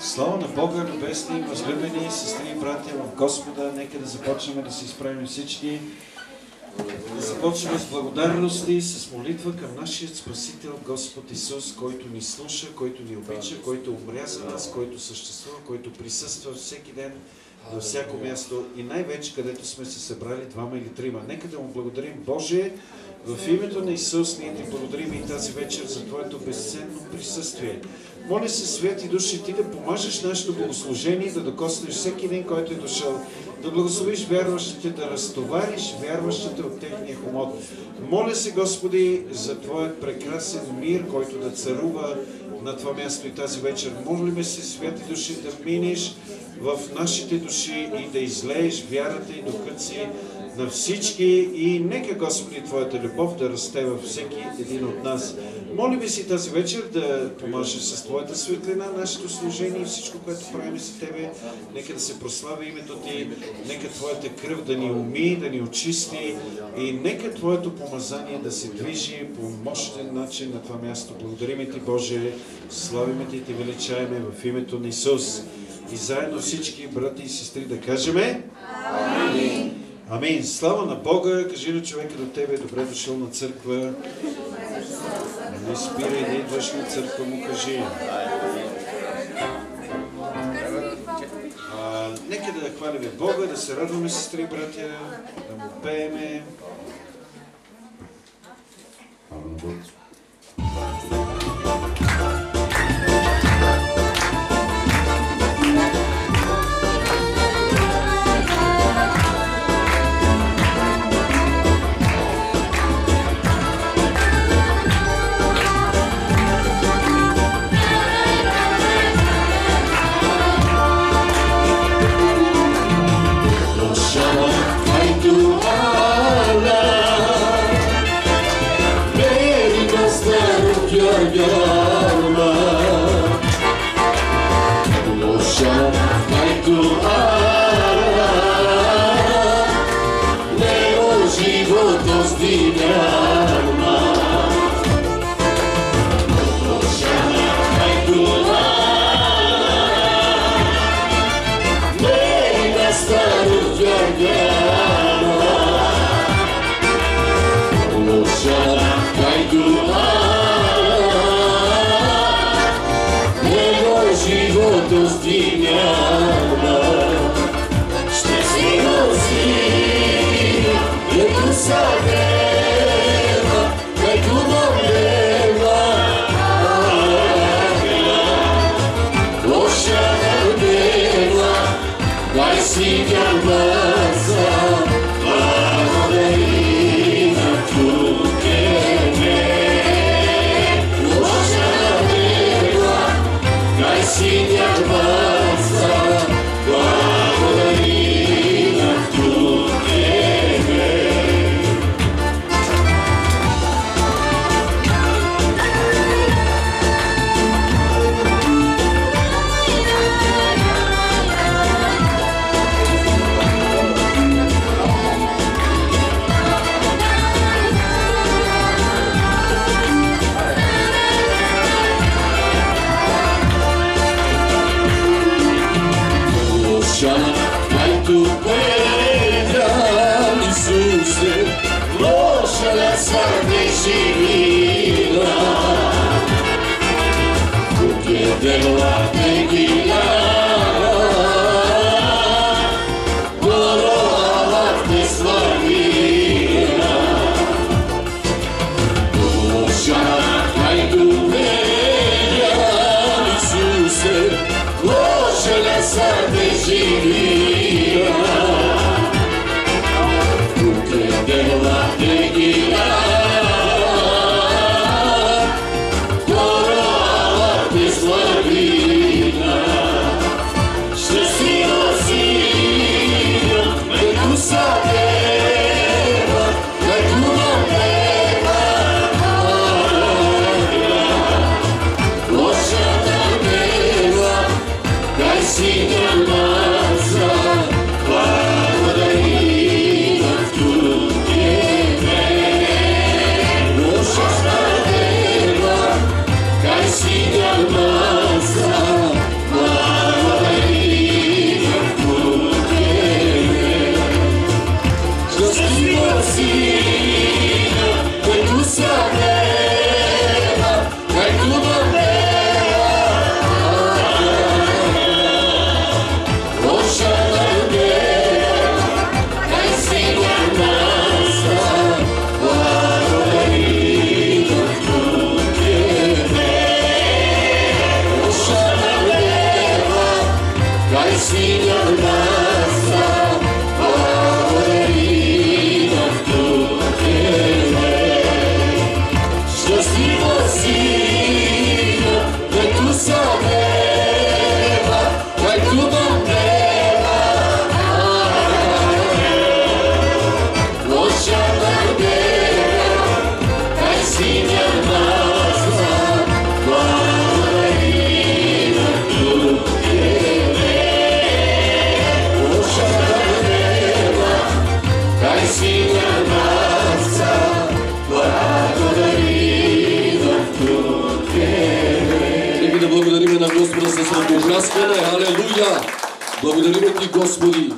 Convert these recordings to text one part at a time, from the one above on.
Слава на Бога, небесни, възлюбени сестри и братя в Господа. Нека да започнем да се изправим всички. Да започнем с благодарности, с молитва към нашия Спасител Господ Исус, който ни слуша, който ни обича, който умря за нас, който съществува, който присъства всеки ден на всяко място и най-вече където сме се събрали двама или трима. Нека да му благодарим, Боже, в името на Исус. Ние ти благодарим и тази вечер за Твоето безценно присъствие. Моля се, Святи Души, ти да помажеш нашето богослужение, да докоснеш всеки един, който е дошъл, да благословиш вярващите, да разтовариш вярващите от техния хомот. Моля се, Господи, за Твоят прекрасен мир, който да царува на това място и тази вечер. Молиме се, Святи Души, да минеш в нашите души и да излееш вярата и духът си на всички и нека, Господи, Твоята любов да расте във всеки един от нас. Молиме си тази вечер да помажеш с Твоята светлина нашето служение и всичко, което правим за Тебе. Нека да се прославя името Ти, нека Твоята кръв да ни уми, да ни очисти и нека Твоето помазание да се движи по мощен начин на това място. Благодариме Ти, Боже, славиме Ти и Те величаеме в името на Исус. И заедно всички брати и сестри да кажеме Амин. Амин. Слава на Бога. Кажи на човека до тебе, добре дошъл на църква. Не спирай да идваш на църква, му кажи. Нека да хвалиме Бога, да се радваме, сестри и братя, да му пееме. Slava Алелуя! Благодарим Ти, Господи!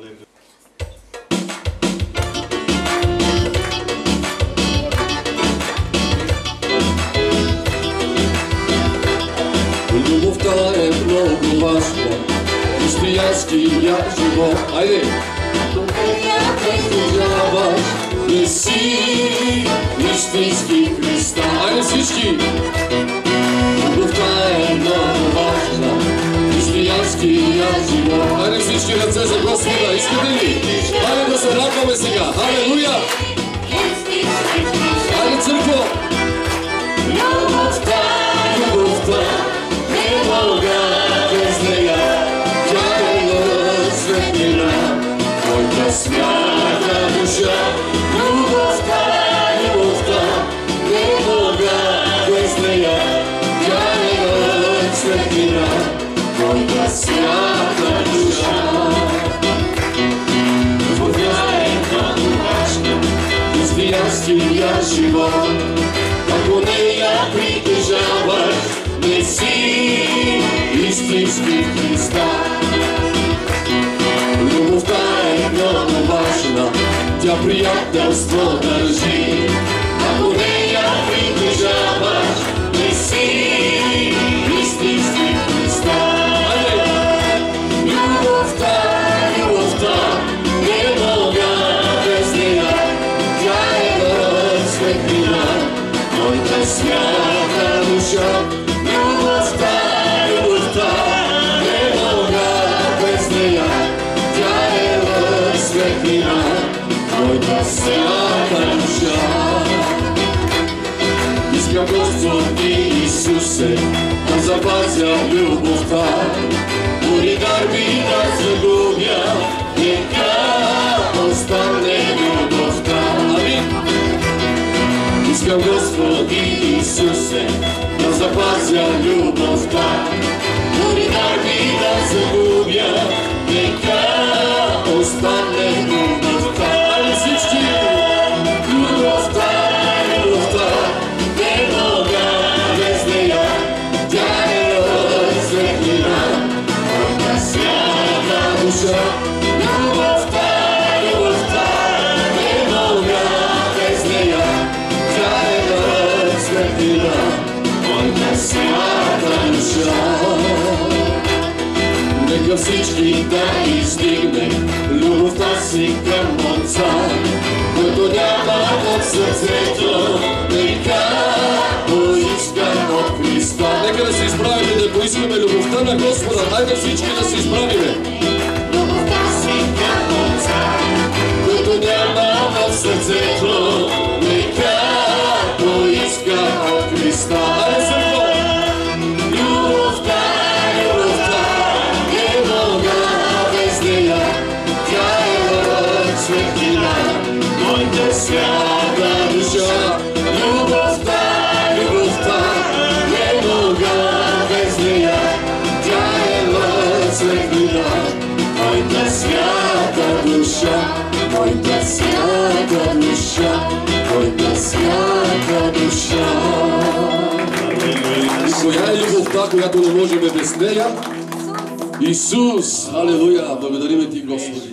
Любовта е много важна, християнския живот. Айде! Тогава не си истински Христа. Айде всички! Любовта е много важна, християнския живот. Айде всички ръце за Господа, искате ли? Айде да се радваме сега. Алелуя! Айде църква! Любовта, любовта не мога без нея. Тя е светлина, моята свята душа. Любовта, любовта не мога без нея. Тя е светлина, моята свята душа. Любовта е много важна, християнския живот. Ако не я притежаваш, не си истински Христа. Любовта е много важна, тя приятелство държи. Ако не я притежаваш, не си истински Христа. Любовта, любовта не мога без нея. Тя е светлина, моята свята душа. Любовта, любовта не мога без нея. Тя е светлина, моята свята душа. Искам Господи Исусе да запазя любовта. Дори дарби да загубя, нека остане любовта. Амин. Искам Господи Исусе да запазя любовта. Дори дарби да загубя, нека остане любовта. Али всички! Любовта, любовта не мога без нея. Тя е светлина, моята свята душа. Любовта, любовта не мога без нея. Тя е светлина, моята свята душа. Нека всички да издигне любовта си към Отца, който няма от сърцето, нека поиска от Христа. Нека да се изправиме, да поискаме любовта на Господа. Дайте всички да се изправиме. Любовта си към Отца, който няма в сърцето, нека поиска от Христа. Айде църква! Любовта, любовта не мога без нея. Тя е светлина, моята свята душа. Любовта, любовта не мога без нея. Тя е светлина, моята свята душа. Моята свята душа, моята свята душа. И коя е любовта, която не можем без нея? Исус! Алелуя! Благодарим Ти, Господи!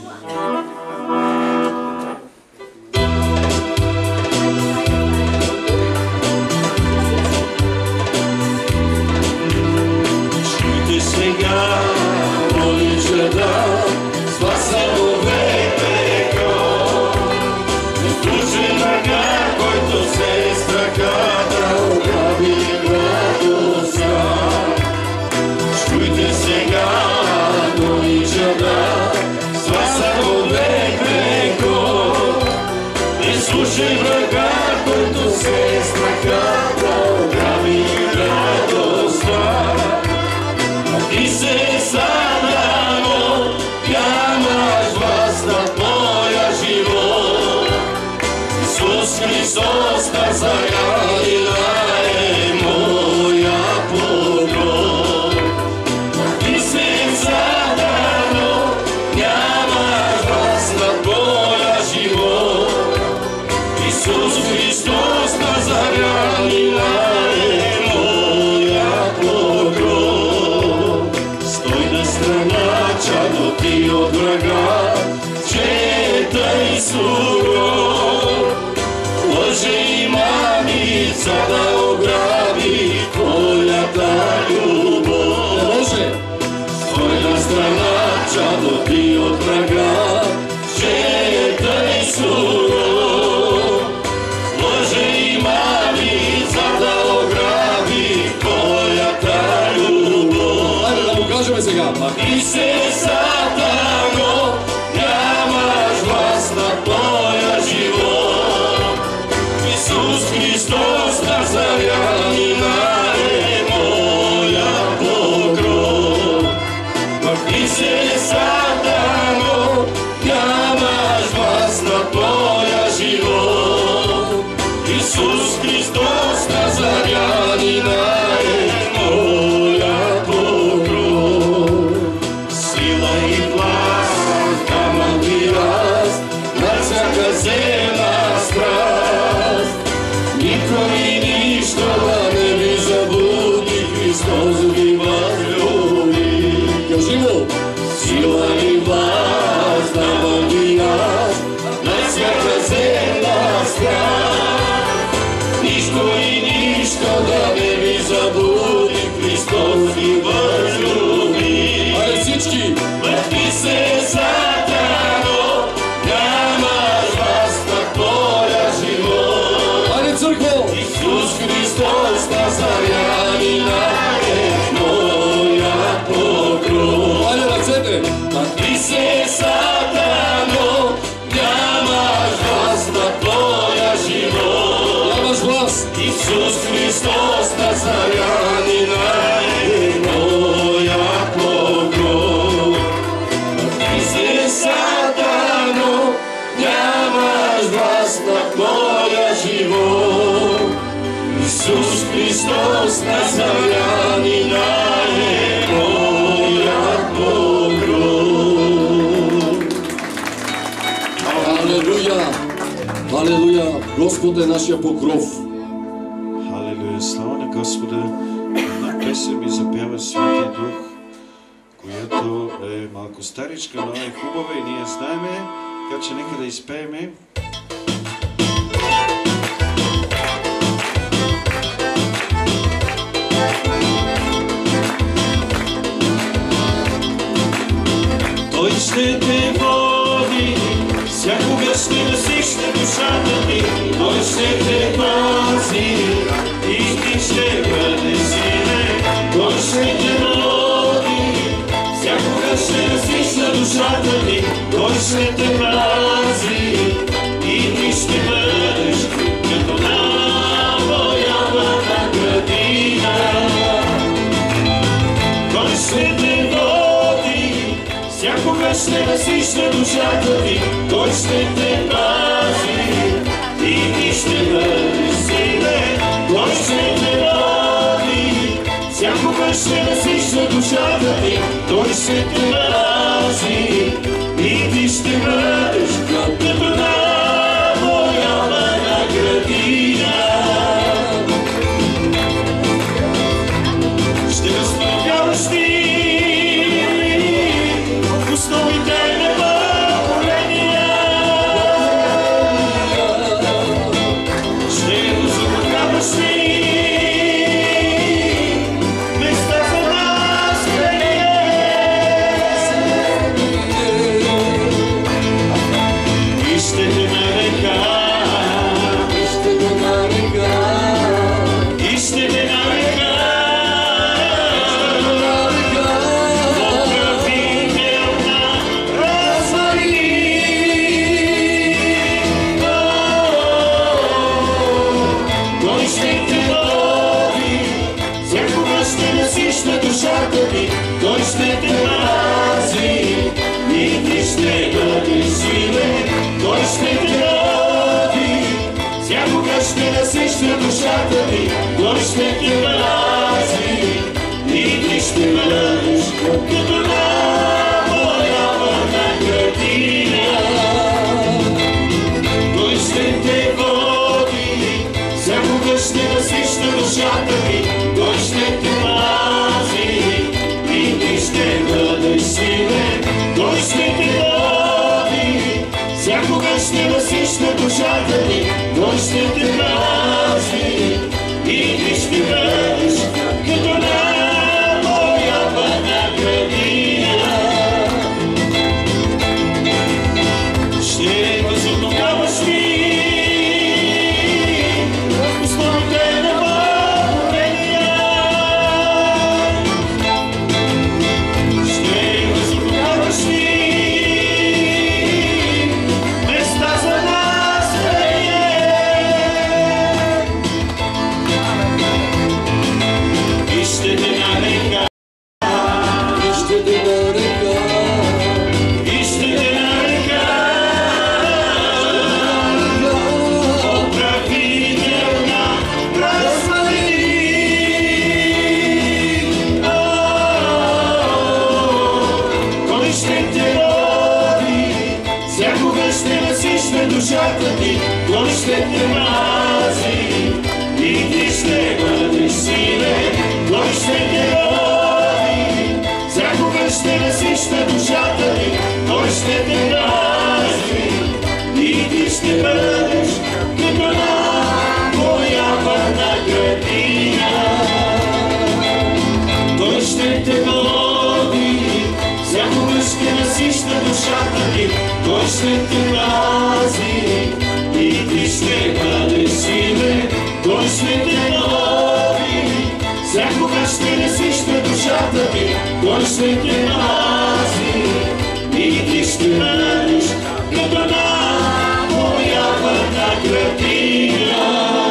Чуйте сега, моли жена, спасано веко. Слушай нога, който се страха да обяви радостта. Чуйте сега, моли Боже, врага, който се страха да ограби радостта. Ти се задано, нямаш власт над моя живот. Исус Христос Назарянина е моя покров. Ти се задано, нямаш власт над моя живот. Исус Христос Назарянина е моя покров. Стой на страна, чадо ти от врага, че тъй суров. Лъже и мамица да ограби твоята любов. Не може! Стой на страна, чадо ти от врага, че тъй суров. Лъже и мамица да ограби твоята любов. Хайде да му кажем сега. Ти се Сатано, нямаш власт над моя живот. Исус Христос Назарянина е моя покров. Ти се Сатано, нямаш власт над моя живот. Исус Христос Назарянина е моя покров. Сила и власт, давам ви аз, над всяка земна страст. Никой и нищо да не ви заблуди, Христос ви възлюби. Кажи му! Сила и власт, давам ви аз, над всяка земна страст. Нищо и нищо да не ви заблуди, Христос ви възлюби. Хайде всички! Върти се Сатано, нямаш власт над моя живот. Хайде църкво! Исус Христос Назарянина е моя покров. Хайде ръцете! Върти се Сатано, нямаш власт над моя живот. Нямаш власт! Исус Христос Назарянина е моя покров. Ти се Сатано, нямаш власт над моя живот. Исус Христос Назарянина е моя покров. Алелуя! Алелуя! Господ е нашия покров. Халелуя, слава на Господа. Една песен ми запява Святия Дух, която е малко старичка, но е хубава и ние знаеме, така че нека да изпееме. Той ще те води, всякога ще насища душата ти. Той ще те пази и ти ще бъде силен. Той ще те води, всякога ще насища душата ти. Той ще те пази и ти ще бъдеш като навоявана градина. Той ще те води, всякога ще насища душата ти. Той ще те пази и ти ще бъдеш силен. Той ще те води, всякога ще насища душата ти. Той ще те пази и ти ще бъдеш като навоявана градина. Ще възстановяваш ти в основите на поколения. Ще възстановяваш ти места за разкрение. ще те пази и ти ще бъдеш силен. Той ще те води, всякога ще насища душата ти. Той ще те пази и ти ще бъдеш като навоявана градина. Той ще те води, всякога ще насища душата ти. Той ще те пази и ти ще бъдеш силен. Той ще те води, всякога ще насища душата ти. Той ще те пази и ти ще бъдеш като навоявана градина. Ще възобновяваш ли основите на вървения? Ще възобновяваш ли места за наследие? И ще те нарека, И ще те нарека, и ще те нарека управителна разпадени. Той ще те роди, всякога ще насища душата ти. Той ще те мази и ти ще бъдеш силен. Той ще те роди, всякога ще насища душата ти. Той ще те мази и ти ще бъдеш като навоявана градина. Той ще те води, всякога ще насища душата ти. Той ще те пази и ти ще бъдеш силен. Той ще те води, всякога ще насища душата ти. Той ще те пази и ти ще бъдеш като навоявана градина.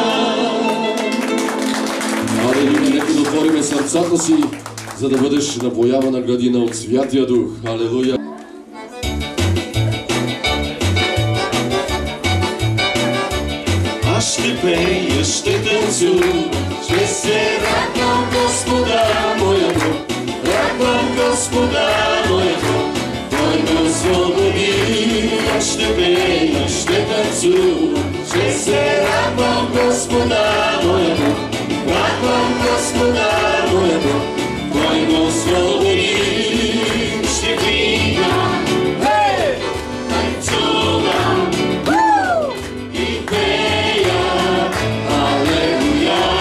Алелуя, нека да отвориме сърцата си, за да бъдеш напоявана градина от Святия Дух. Алелуя. Аз ще пея, ще танцувам, ще се радвам Господа моя Бог. Радвам Господа моя Бог, Той ме освободи. Аз ще пея, ще танцувам, ще се радвам Господа моя Бог. Радвам Господа моя Бог, Той ме освободи. Ще викам, танцувам и пея, алелуя.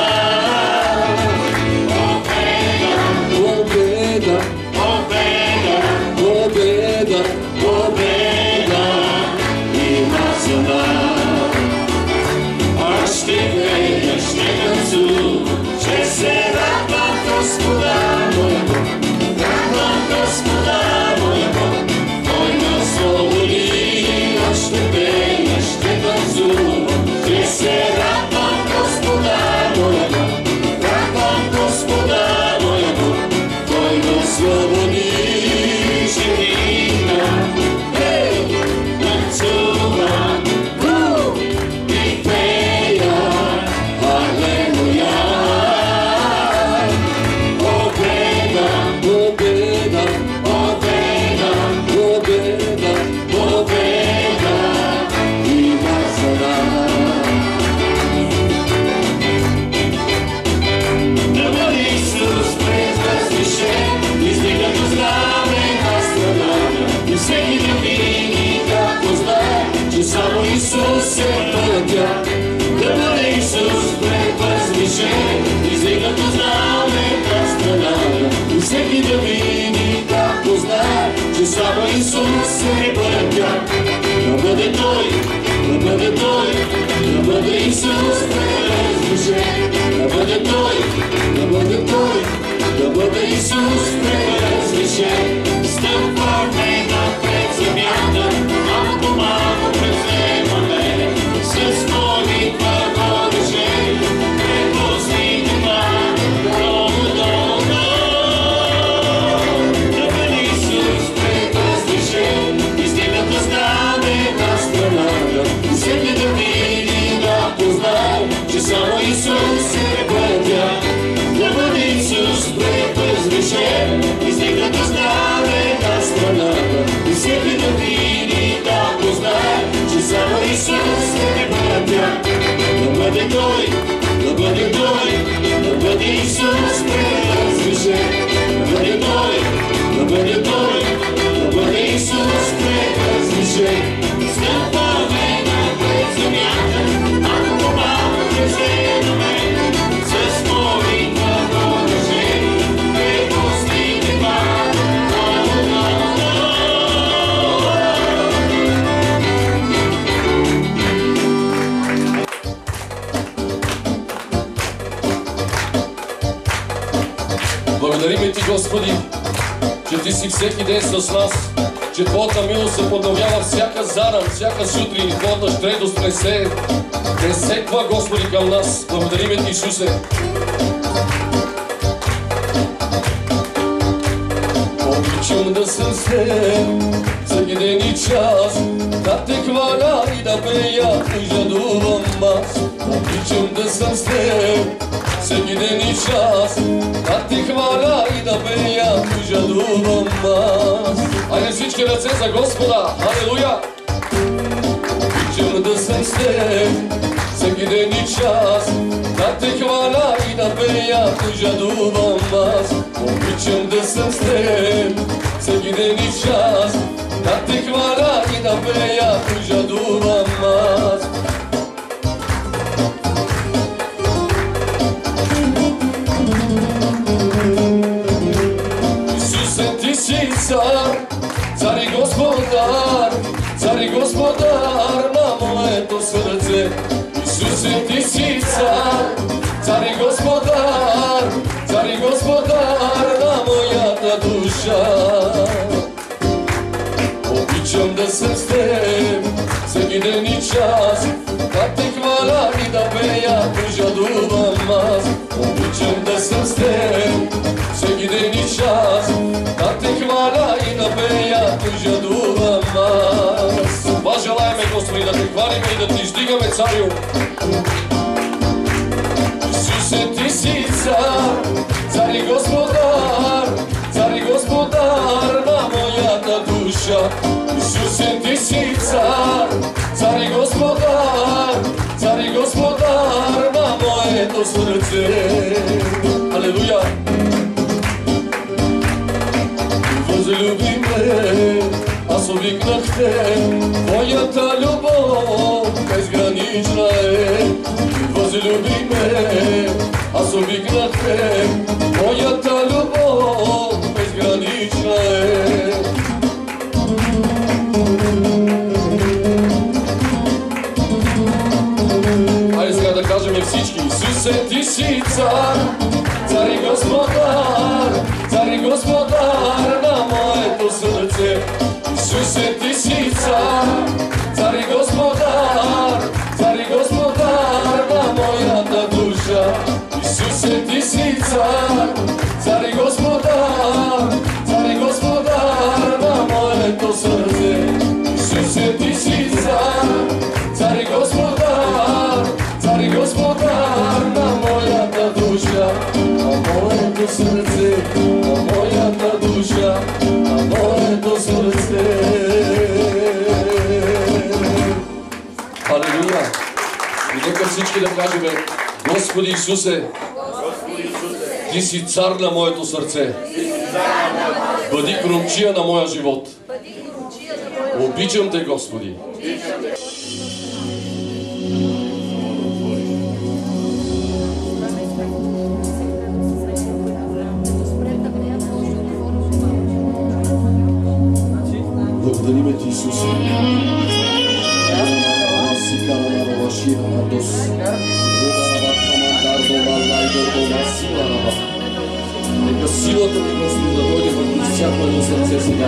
Победа, Победа, победа, победа има за нас. Аз ще пея, ще танцувам, ще се радвам Господа моя Бог. Радвам Господа моя Бог, Той ме освободи. Аз ще пея, ще танцувам, ще се радвам Господа моя Бог. Радвам Господа моя Бог, Той ме освободи. Ще викам, танцувам и пея, алелуя. Победа, победа, победа, победа, победа има за нас. Да бъде Исус предвъзвишен, издигнато знаме на страната. И всеки да види, да познае, че само Исус е пътя. Да бъде Исус предвъзвишен, издигнато знаме на страната. И всеки да види, да познае, че само Исус е пътя. Да бъде Той, да бъде Той, да бъде Исус предвъзвишен. Да бъде Той, да бъде Той, да бъде Исус предвъзвишен. Стъпваме напред земята, малко по малко превземаме. С молитва водеше, препусни това, долу, долу, долу. бъде Той, да бъде Исус превъзнесен. Стъпваме напред земята, ако помагате на мен, с молитва продължение, препустите пак. Благодариме Ти, Господи, че Ти си всеки ден с нас, че Твоята милост се подновява всяка заран, всяка сутрин и Твоята щедрост не секва, Господи, към нас. Благодариме Ти, Исусе. Обичам да съм с Теб всеки ден и час, да Те хваля и да пея, и жадувам аз. Обичам да съм с Теб всеки ден и час, да Те хваля и да пея, и жадувам аз. Айде всички ръце за Господа! Алелуя! Обичам да съм с Теб всеки ден и час, да Те хваля и да пея, и жадувам аз. Обичам да съм с Теб всеки ден и час, да Те хваля и да пея, и жадувам аз. Исусе, Ти си цар, цар и господар, цар и господар на моето сърце. Исусе, Ти си цар, цар и господар, цар и господар на моята душа. Обичам да съм с Теб всеки ден и час, да Те хваля и да пея, и жадувам аз. Обичам да съм с Теб всеки ден и час, да Те хваля и да пея, и жадувам аз. Това желаеме, Господи, да Те хвалиме и да Ти издигаме, Царю. Исусе, Ти си цар, цар и господар, цар и господар на моята душа. Исусе, Ти си цар, цар и господар, цар и господар на моето сърце. Алелуя! Възлюби ме, аз обикнах Те, Твоята любов безгранична е. Възлюби ме, аз обикнах Те, Твоята любов безгранична е. Айде сега да кажем всички: Исусе, Ти си цар, цар и господар, цар и господар на моето сърце. Исусе, Ти си цар, цар и господар, цар и господар на моята душа. Исусе, Ти си цар, цар и господар, цар и господар на моето сърце. Исусе, Ти си цар, цар и господар, цар и господар на моята душа, на моето сърце, на моята душа, на моето сърце. Алелуя! И нека всички да кажем: Господи Исусе, Ти си цар на моето сърце. Бъди кромчия на моя живот. Обичам Те, Господи. Благодариме Ти, Исусе. Нека силата Ти, Господи, да дойде върху всяко едно сърце сега.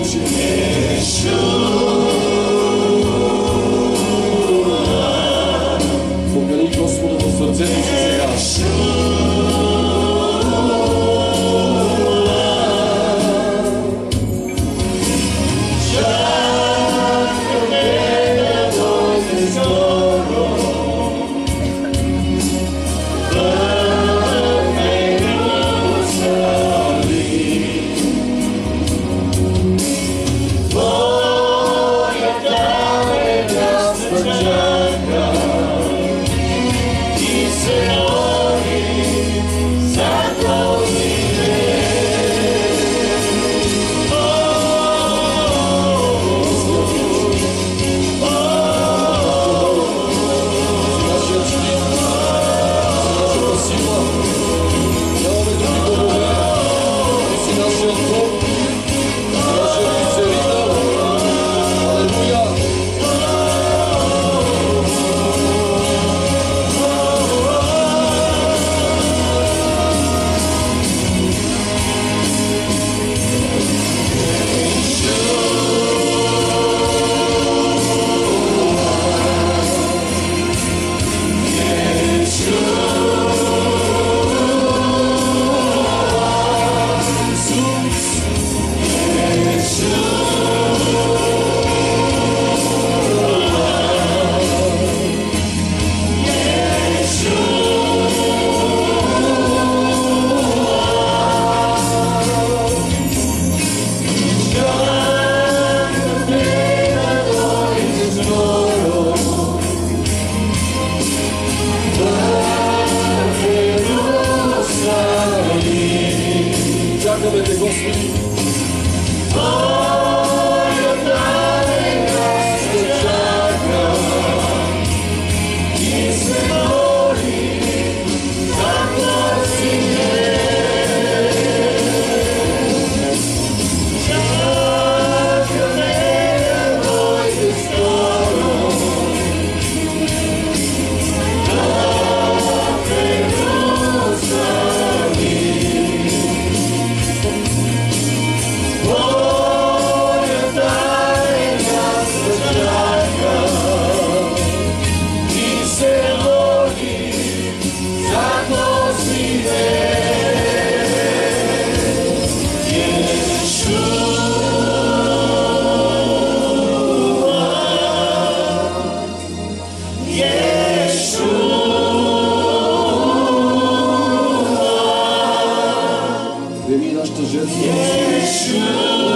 души. Покани Господа в сърцето си сега. Чакаме те, Господи! Прими нашата жертва.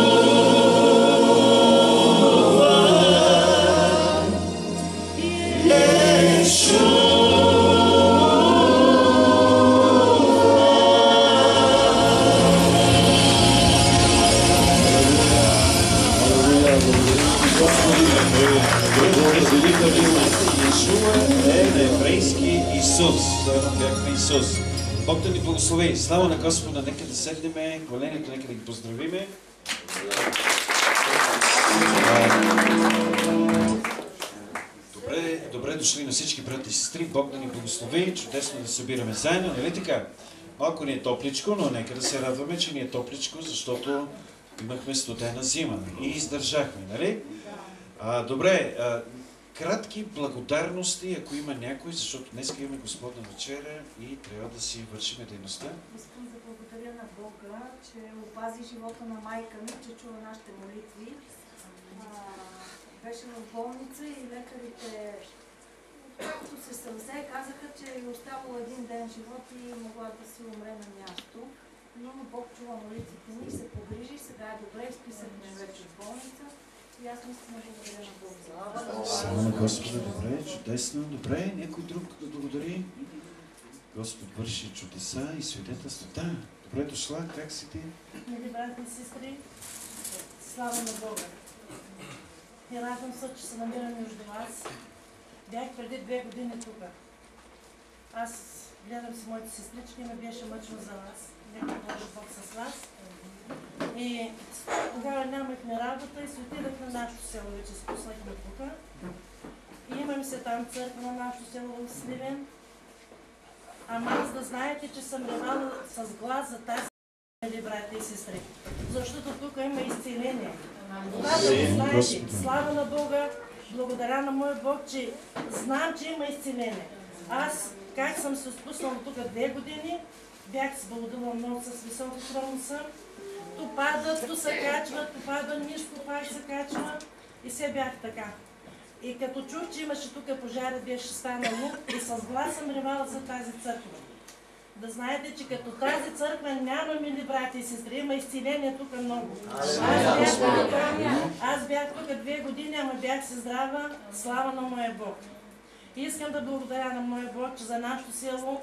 Иешуа е на еврейски Исус. Заедно бяхме Исус. Бог да ни благослови. Слава на Господа. Нека да седнеме, коленето, нека да ги поздравиме. Добре дошли на всички брати и сестри. Бог да ни благослови. Чудесно да се събираме заедно. Нали така? Малко ни е топличко, но нека да се радваме, че ни е топличко, защото имахме студена зима и издържахме, нали? Добре, кратки благодарности, ако има някой, защото днес имаме Господна вечеря и трябва да си вършим дейността. Искам да благодаря на Бога, че опази живота на майка ми, че чува нашите молитви. Беше в болница и лекарите, както се съвзе, казаха, че е оставало един ден живот и могла да си умре на място. Но Бог чува молитвите ми и се погрижи. Сега е добре, изписахме вече в болница. И аз наистина благодаря на Бог за това. Слава на Господа, добре, чудесно, добре. Някой друг да благодари. Господ върши чудеса и свидетелства. Да, добре дошла, как си ти? Мили брати и сестри, слава на Бога. И радвам се, че се намирам между вас. Бях преди 2 години тук. Аз гледам си моите сестрички и ме беше мъчно за вас. Нека Божи Бог с вас. И тогава нямахме работа и се отидах на нашето село, вече спуснахме тук. И имаме се там църква на нашето село в Сливен. Ама аз да знаете, че съм ревала с глас за тази брати и сестри, защото тук има изцеление. Това да го знаете. Слава на Бога, благодаря на моя Бог, че знам, че има изцеление. Аз, как съм се спуснала тук 2 години, бях се бълдала много с високо хромно съм. То падат, то се качват, то пада нищо, пак се качва. И все бях така. И като чух, че имаше тук пожар, беше станало и с глас съм ревала за тази църква. Да знаете, че като тази църква няма, мили брати и сестри, има изцеление тук много. Аз бях тук 2 години, ама бях си здрава, слава на моя Бог. И искам да благодаря на моя Бог, че за нашето село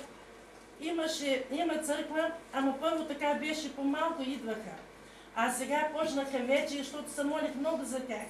има църква, ама първо така беше по-малко идваха. А сега почнаха вече, защото се молих много за тях.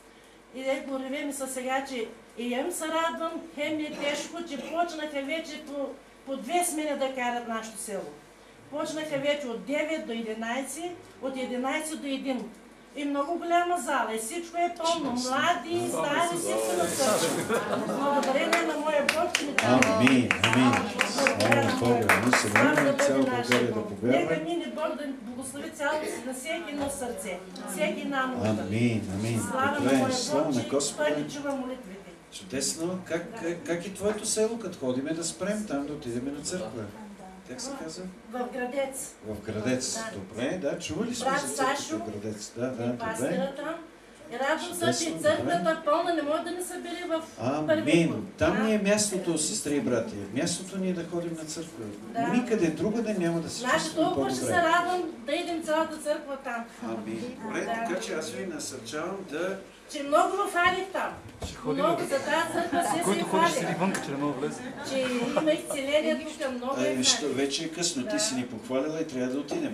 И го ревем са сега, че и им се радвам, хем ми е тежко, че почнаха вече по 2 смени да карат нашето село. Почнаха вече от 9 до 11, от 11 до 1. И много голяма зала, и всичко е пълно, млади, стари, всичко на църква. Благодарение на моя Бог, че ми дава. Амин, амин. Слава Бога, ние се молим цяла България да повярва. Нека мине Бог да благослови цялото на всеки едно сърце, всеки една молитва. Амин, амин. Слава на моя Слава на Бог, че Господа. Той ни чува молитвите. Чудесно. Как е твоето село, като ходиме да спрем там, да отидем на църква? Как се казва? В Градец. В Градец. Да. Добре, да, чували сме Брат за църквата Сашо в Градец. Да, И добре. пастирата. И радвам се, че църквата пълна не може да ни събере в първи Амин. път. Там ни е мястото, сестри и брати. Мястото ни е да ходим на църква. Да. Никъде другаде няма да се Значи чувстваме толкова ще се по-добре. радвам да идем цялата църква там. Амин. Добре, Да. така че аз ви насърчавам да... Че много хвалих там. Много за тази църква се се хвалих. вънка, че не мога влезе. Че има изцеление тук, много е Виж, хвалих. вече е късно, ти си ни похвалила и трябва да отидем.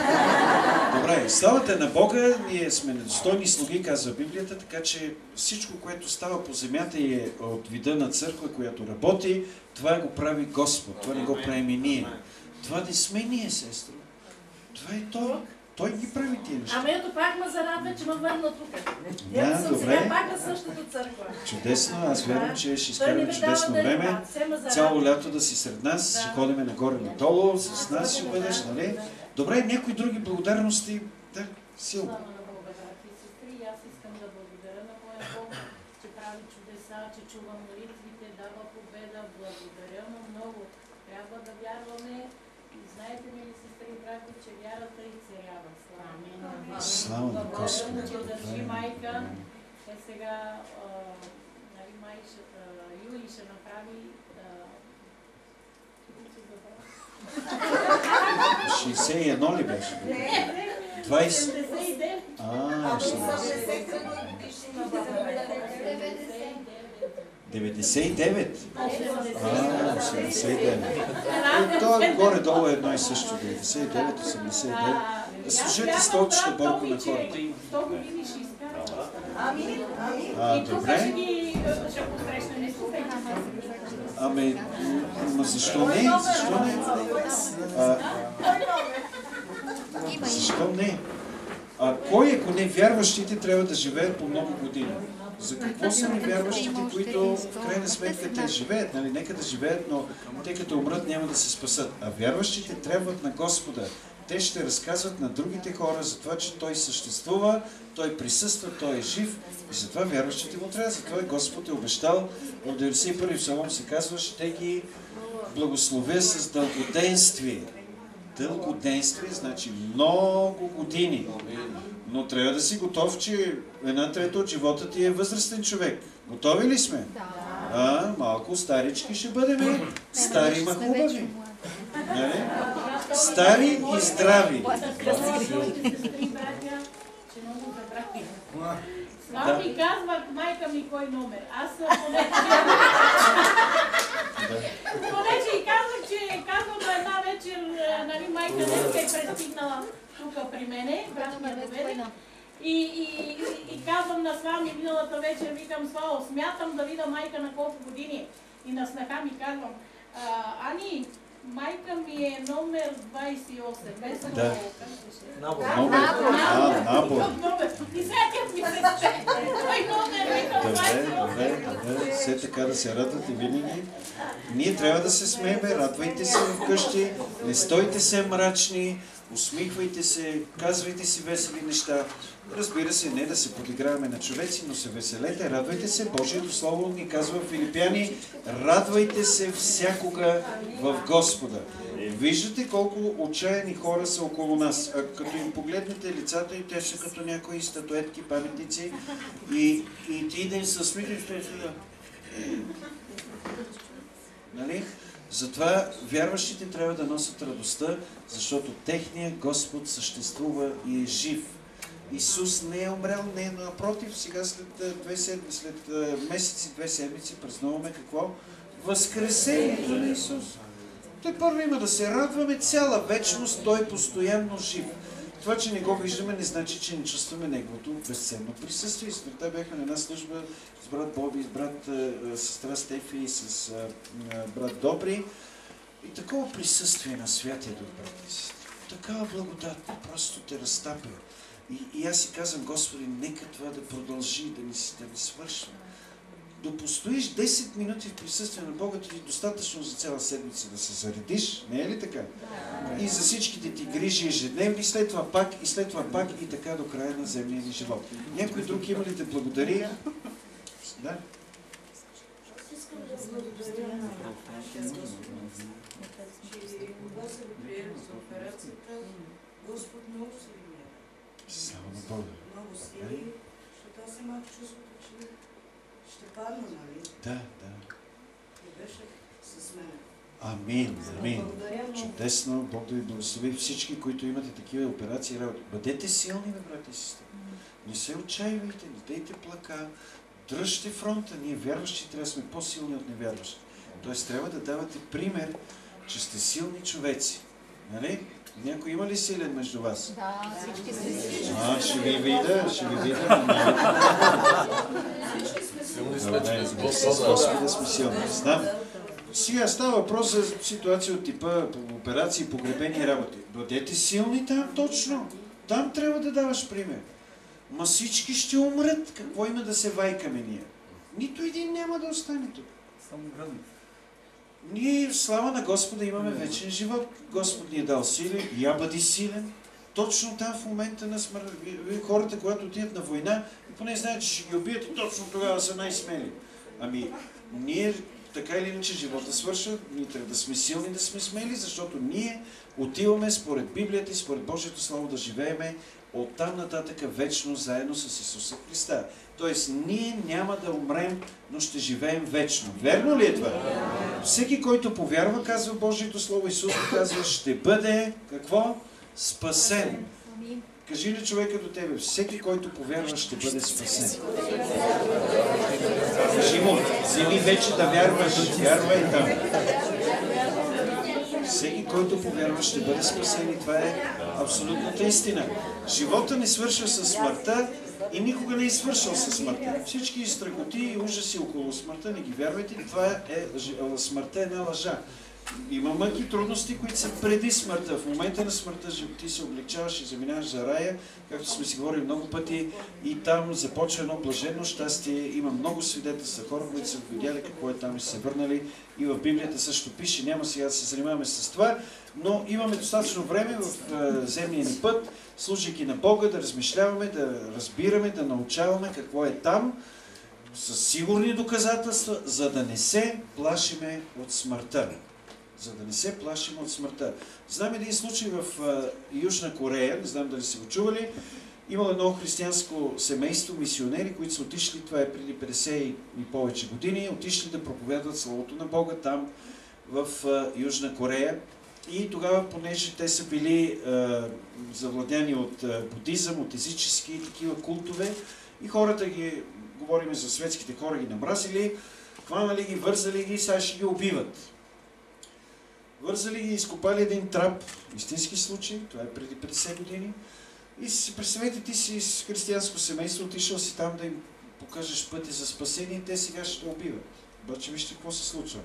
Добре, славата на Бога, ние сме недостойни слуги, казва Библията, така че всичко, което става по земята и е от вида на църква, която работи, това го прави Господ, това не го правим и ние. Това не сме ние, сестро. Това е Той. Той ги прави тия неща. Ама ето пак ме зарадва, че ме върна тук. Да, Ето съм добре. сега пак на същата църква. Чудесно, аз вярвам, че ще Той не изкараме ми дава чудесно да време. ревам, все ме зарадва. Цяло лято да си сред нас, Да. ще ходим нагоре надолу, с нас ще бъдеш, нали? Добре, някои други благодарности. Да, силно. Слава на Бога, брати и сестри, и аз искам да благодаря на моя Бог, че прави чудеса, че чува молитвите, дава победа. Благодаря му много. Трябва да вярваме. И знаете ли, сестри и брати, че вярата и царява. Слава на Благодаря му, Господа. че държи майка. Сега Юли ще направи 61 ли беше? 20. 89. 99? 89. Това горе-долу е едно и също. 99, 89. Служете столчета Бог на хората. 100 години ще изкара. И тук Добре. ще посрещнем Ами, защо не? Защо не? Защо не? Кой, ако не вярващите, трябва да живеят по много години? За какво са невярващите, които в крайна сметка те живеят? Нали? Нека да живеят, но те като умрат няма да се спасат. А вярващите трябват на Господа. Те ще разказват на другите хора за това, че Той съществува, Той присъства, Той е жив и затова вярващите му трябва. Затова Господ е обещал, в 91-и псалом се казва, ще ги благословя с дългоденствие. Дългоденствие значи много години. Но трябва да си готов, че 1/3 от живота ти е възрастен човек. Готови ли сме? Малко старички ще бъдем. Стари, ма хубави. Нали? Стари и здрави. Само ми казва майка ми кой номер. Аз понеже и казах, че казвам една вечер, нали, майка днеска е пристигнала тук при мене, брат ми е доведе. И казвам на Слави миналата вечер, викам Славо, смятам да видя майка на колко години. И на снаха ми казвам, Ани, майка ми е номер 28. Без Да. Набор. Набор. И сега тя ми се сте. Той номер, викам 28. Добре. Все така да се радвате винаги. Ние трябва да се смееме, радвайте се вкъщи, не стойте се мрачни, усмихвайте се, казвайте си весели неща. Разбира се, не да се подиграваме на човеци, но се веселете, радвайте се. Божието Слово ни казва в Филипяни, радвайте се всякога в Господа. Виждате колко отчаяни хора са около нас. А като им погледнете лицата, и те са като някои статуетки, паметници, и ти да им се смитиш, те са да... Нали? Затова вярващите трябва да носят радостта, защото техният Господ съществува и е жив. Исус не е умрял, не е напротив. Сега след месеци, 2 седмици празнуваме какво? Възкресението на Исус. Той първо има да се радваме цяла вечност, Той е постоянно жив. Това, че не го виждаме, не значи, че не чувстваме Неговото безценно присъствие. Сутринта бяха на една служба с брат Боби, с брат сестра Стефи и с брат Добри. И такова присъствие на Святия Дух, брат и сестри. Такава благодат, просто те разтапя. И аз си казвам, Господи, нека това да продължи, да ни свършва. Да постоиш 10 минути в присъствие на Бога, ти е достатъчно за цяла седмица да се заредиш, не е ли така? Да. И за всичките ти грижи ежедневни, след това пак, и след това пак, и така до края на земния ни живот. Някой друг има ли да благодари? Да? Искам да благодаря на че кога се го приели за операцията, Господ много се винява. Само на Бога. Много сили, защото аз имах чувството, че ще падна, нали? Да. И беше с мен. Амин. Чудесно. Бог да ви благослови всички, които имате такива операции и работи. Бъдете силни, брати и сестри. Не се отчаивайте, не дейте плака. Дръжте фронта. Ние вярващи трябва да сме по-силни от невярващи. Тоест трябва да давате пример, че сте силни човеци. Нали? Някой има ли силен между вас? Да, всички сме силни. Ще ви видя. Силни сме, че Господа сме силни. Знам. Сега става въпрос за ситуация от типа операции, погребени работи. Бъдете силни там точно. Там трябва да даваш пример. Ма всички ще умрат. Какво има да се вайкаме ние? Нито един няма да остане тук. Само гръм. Ние, слава на Господа, имаме вечен живот. Господ ни е дал сили. Я бъди силен. Точно там в момента на смърт. Хората, когато отидат на война, поне знаят, че ще ги убият и точно тогава са най-смели. Ами, ние така или иначе живота свършва, ние трябва да сме силни, да сме смели, защото ние отиваме според Библията и според Божието Слово да живееме оттам нататък вечно заедно с Исуса Христа. Тоест, ние няма да умрем, но ще живеем вечно. Верно ли е това? Всеки, който повярва, казва Божието Слово, Исус казва, ще бъде, какво? Спасен. Кажи ли човека до тебе, всеки, който повярва, ще бъде спасен. Кажи му, вземи вече да вярваш, вярвай там. Всеки, който повярва, ще бъде спасен и това е абсолютната истина. Живота не свършва със смъртта и никога не е свършил със смъртта. Всички страхоти и ужаси около смъртта, не ги вярвайте, това е, смъртта е една лъжа. Има мъки, трудности, които са преди смъртта. В момента на смъртта ти се облегчаваш и заминаваш за рая, както сме си говорили много пъти, и там започва едно блаженно щастие. Има много свидетелства, хора, които са видяли какво е там и са се върнали. И в Библията също пише, няма сега да се занимаваме с това, но имаме достатъчно време в земния ни път, служайки на Бога, да размишляваме, да разбираме, да научаваме какво е там, с сигурни доказателства, за да не се плашиме от смъртта. За да не се плашим от смъртта. Знам един случай в Южна Корея, не знам дали сте го чували. Имало едно християнско семейство, мисионери, които са отишли, това е преди 50 и повече години, отишли да проповядват Словото на Бога там в Южна Корея. И тогава, понеже те са били завладяни от будизъм, от езически такива култове, и хората ги, говорим за светските хора, ги намразили, хванали ги, вързали ги и сега ще ги убиват. Вързали ги и изкопали един трап, истински случай, това е преди 50 години. И си представете, ти си с християнско семейство, отишъл си там да им покажеш пътя за спасение, те сега ще те убиват. Обаче вижте какво се случва.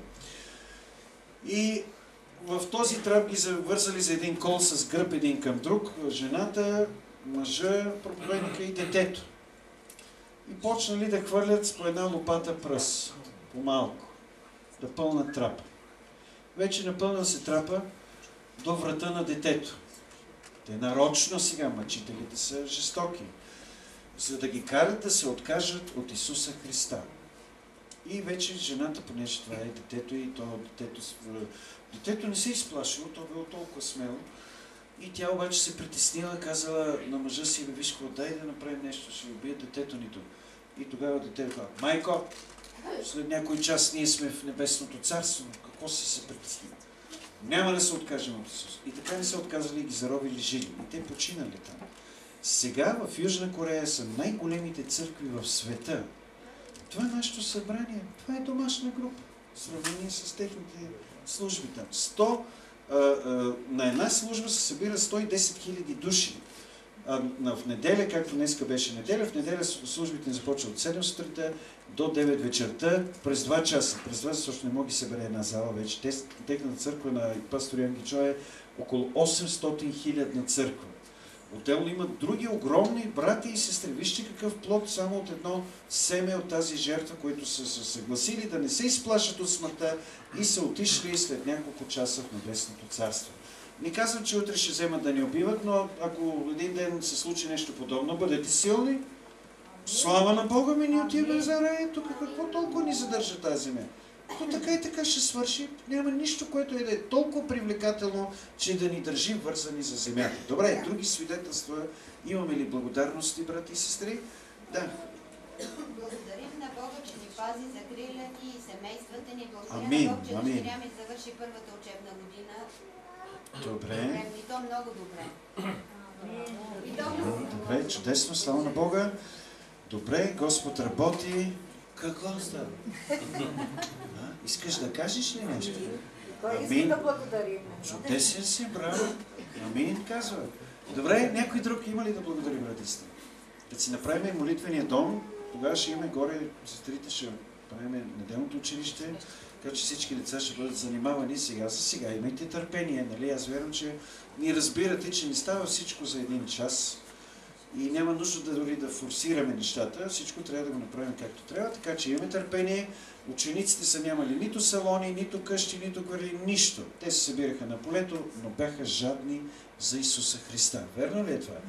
И в този трап ги завързали за един кол с гръб един към друг, жената, мъжа, проповедника и детето. И почнали да хвърлят по една лопата пръс, по-малко, да пълнат трапа. Вече напълнил се трапа до врата на детето. Те нарочно сега, мъчителите са жестоки, за да ги карат да се откажат от Исуса Христа. И вече жената, понеже това е детето и то детето не се изплашило, то било толкова смело. И тя обаче се притеснила, казала на мъжа си: виж какво, дай да направим нещо, ще убие детето ни тук. И тогава детето казва: майко, след някой час ние сме в Небесното царство, какво си се притесни? Няма да се откажем от Исус. И така не се отказали и ги заробили живи. И те починали там. Сега в Южна Корея са най-големите църкви в света. Това е нашето събрание. Това е домашна група. В сравнение с техните служби там. На една служба се събира 110 000 души. В неделя, както днеска беше неделя, в неделя службите не започва от 7 сутринта до 9 вечерта, през 2 часа. През 2 часа също не може да събере една зала вече. Техната църква на пастор Ян Гичо е около 800 000 църква. Отделно имат други огромни брати и сестри. Вижте какъв плод само от едно семе от тази жертва, които са се съгласили да не се изплашат от смъртта и са отишли след няколко часа в Небесното царство. Не казвам, че утре ще вземат да ни убиват, но ако един ден се случи нещо подобно, бъдете силни. Слава на Бога, ми отиваме за рая. Тук какво толкова ни задържа тази земя? То така и така ще свърши. Няма нищо, което е да е толкова привлекателно, че да ни държи вързани за земята. Добре, други свидетелства. Имаме ли благодарности, брати и сестри? Да. Благодарим на Бога, че ни пази, закриля ни и семействата ни. Амин. Благодарим на Бог, че дъщеря ми завърши първата учебна година. Добре. И то много добре. Добре, чудесно, слава на Бога. Добре, Господ работи. Какво става? Искаш да кажеш ли нещо? Амин. Да благодарим. Чудесен си, браво. Амин, казва. Добре, някой друг има ли да благодари, братите? Да си направим молитвения дом, тогава ще имаме горе, сестрите ще правим неделното училище, така че всички деца ще бъдат занимавани сега за сега. Имайте търпение, нали? Аз вярвам, че ни разбирате, че не става всичко за един час и няма нужда дори да форсираме нещата. Всичко трябва да го направим както трябва, така че имаме търпение. Учениците са нямали нито салони, нито къщи, нито гори, нищо. Те се събираха на полето, но бяха жадни за Исуса Христа. Верно ли е това?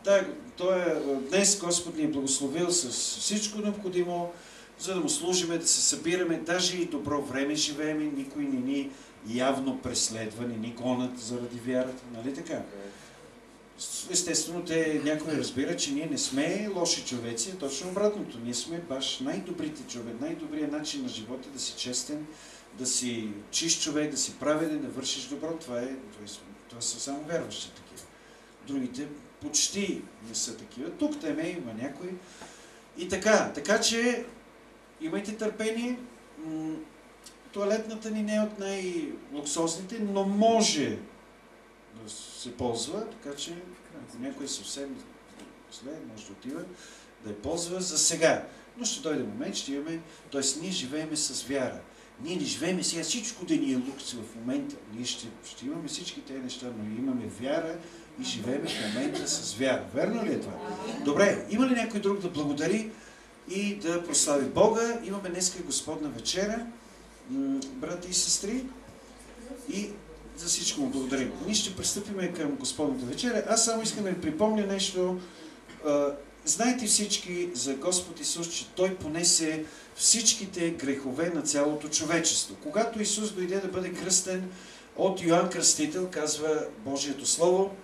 Днес Господ ни е благословил с всичко необходимо, за да му служиме, да се събираме, даже и добро време живееме, никой не ни явно преследва, не ни гонят заради вярата, нали така? Естествено, някой разбира, че ние не сме лоши човеци, а точно обратното. Ние сме баш най-добрите човек, най-добрият начин на живота да си честен, да си чист човек, да си праведен, да вършиш добро. Това са само вярващи такива. Другите почти не са такива. Тук има някой. И така че имайте търпение. Тоалетната ни не е от най-луксозните, но може да се ползва, така че ако някой съвсем зле, може да отива да я ползва за сега. Но ще дойде момент, ще имаме, т.е. ние живееме с вяра. Ние не живееме сега всичко да ни е лукс в момента. Ние ще имаме всички тези неща, но имаме вяра и живееме в момента с вяра. Верно ли е това? Добре, има ли някой друг да благодари и да прослави Бога? Имаме днеска Господна вечеря, брати и сестри, и за всичко му благодарим. Ние ще пристъпим към Господната вечеря. Аз само искам да ви припомня нещо. Знаете всички за Господ Исус, че Той понесе всичките грехове на цялото човечество. Когато Исус дойде да бъде кръстен от Йоан Кръстител, казва Божието Слово,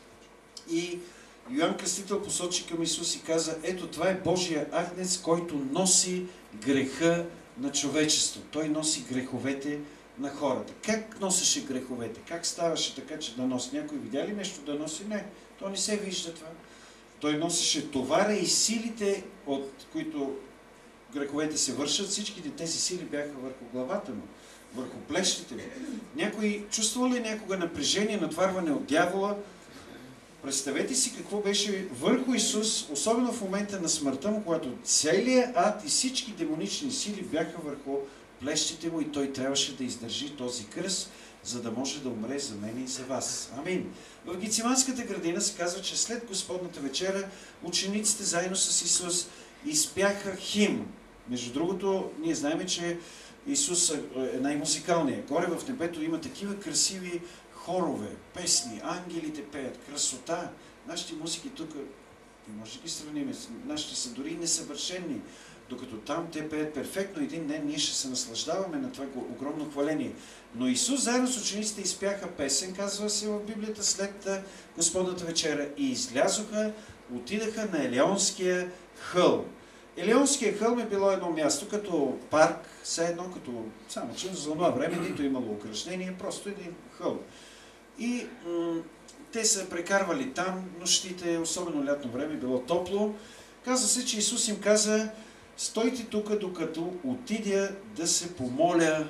и Йоан Кръстител посочи към Исус и каза: ето това е Божия агнец, който носи греха на човечество. Той носи греховете на хората. Как носеше греховете? Как ставаше така, че да носи? Някой видя ли нещо да носи? Не. То не се вижда това. Той носеше товара и силите, от които греховете се вършат. Всичките тези сили бяха върху главата му, върху плещите му. Някой чувствал ли някога напрежение, натварване от дявола? Представете си какво беше върху Исус, особено в момента на смъртта му, когато целият ад и всички демонични сили бяха върху плещите му и той трябваше да издържи този кръст, за да може да умре за мен и за вас. Амин. В Гециманската градина се казва, че след Господната вечеря учениците заедно с Исус изпяха химн. Между другото, ние знаем, че Исус е най-музикалният. Горе в небето има такива красиви хорове, песни, ангелите пеят, красота. Нашите музики тук, не може да ги сравним, нашите са дори несъвършени, докато там те пеят перфектно. Един ден ние ще се наслаждаваме на това огромно хваление. Но Исус заедно с учениците изпяха песен, казва се в Библията, след Господната вечеря и излязоха, отидаха на Елеонския хълм. Елеонския хълм е било едно място като парк, все едно като, само че за това време нито имало украшение, просто един хълм. И те са прекарвали там нощите, особено лятно време, било топло. Казва се, че Исус им каза: стойте тук, докато отидя да се помоля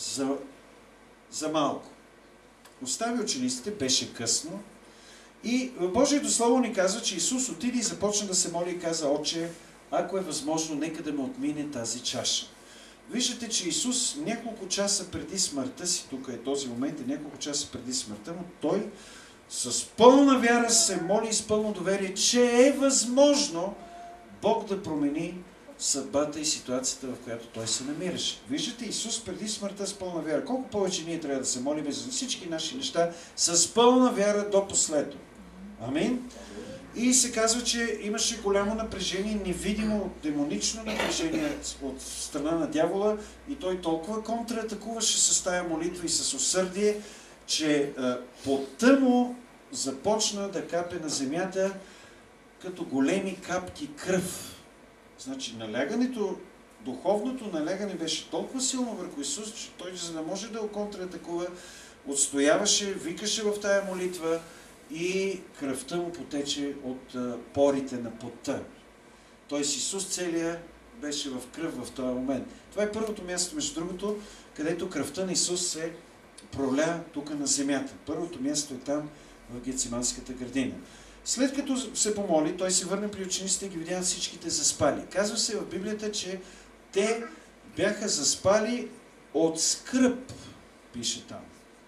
за малко. Остави учениците, беше късно. И в Божието Слово ни казва, че Исус отиде и започна да се моли и каза: Отче, ако е възможно, нека да ме отмине тази чаша. Виждате, че Исус няколко часа преди смъртта си, тук е този момент, няколко часа преди смъртта му, той с пълна вяра се моли и с пълно доверие, че е възможно Бог да промени съдбата и ситуацията, в която той се намираше. Виждате, Исус преди смъртта с пълна вяра. Колко повече ние трябва да се молим за всички наши неща с пълна вяра до последно. Амин. И се казва, че имаше голямо напрежение, невидимо демонично напрежение от страна на дявола и той толкова контратакуваше с тая молитва и с усърдие, че потта му започна да капе на земята като големи капки кръв. Значи духовното налягане беше толкова силно върху Исус, че той, за да може да го контратакува, отстояваше, викаше в тая молитва и кръвта му потече от порите на потта. Тоест Исус целия беше в кръв в този момент. Това е първото място, между другото, където кръвта на Исус се проля тук на земята. Първото място е там, в Гециманската градина. След като се помоли, той се върне при учениците и ги видя всичките заспали. Казва се в Библията, че те бяха заспали от скръб, пише там.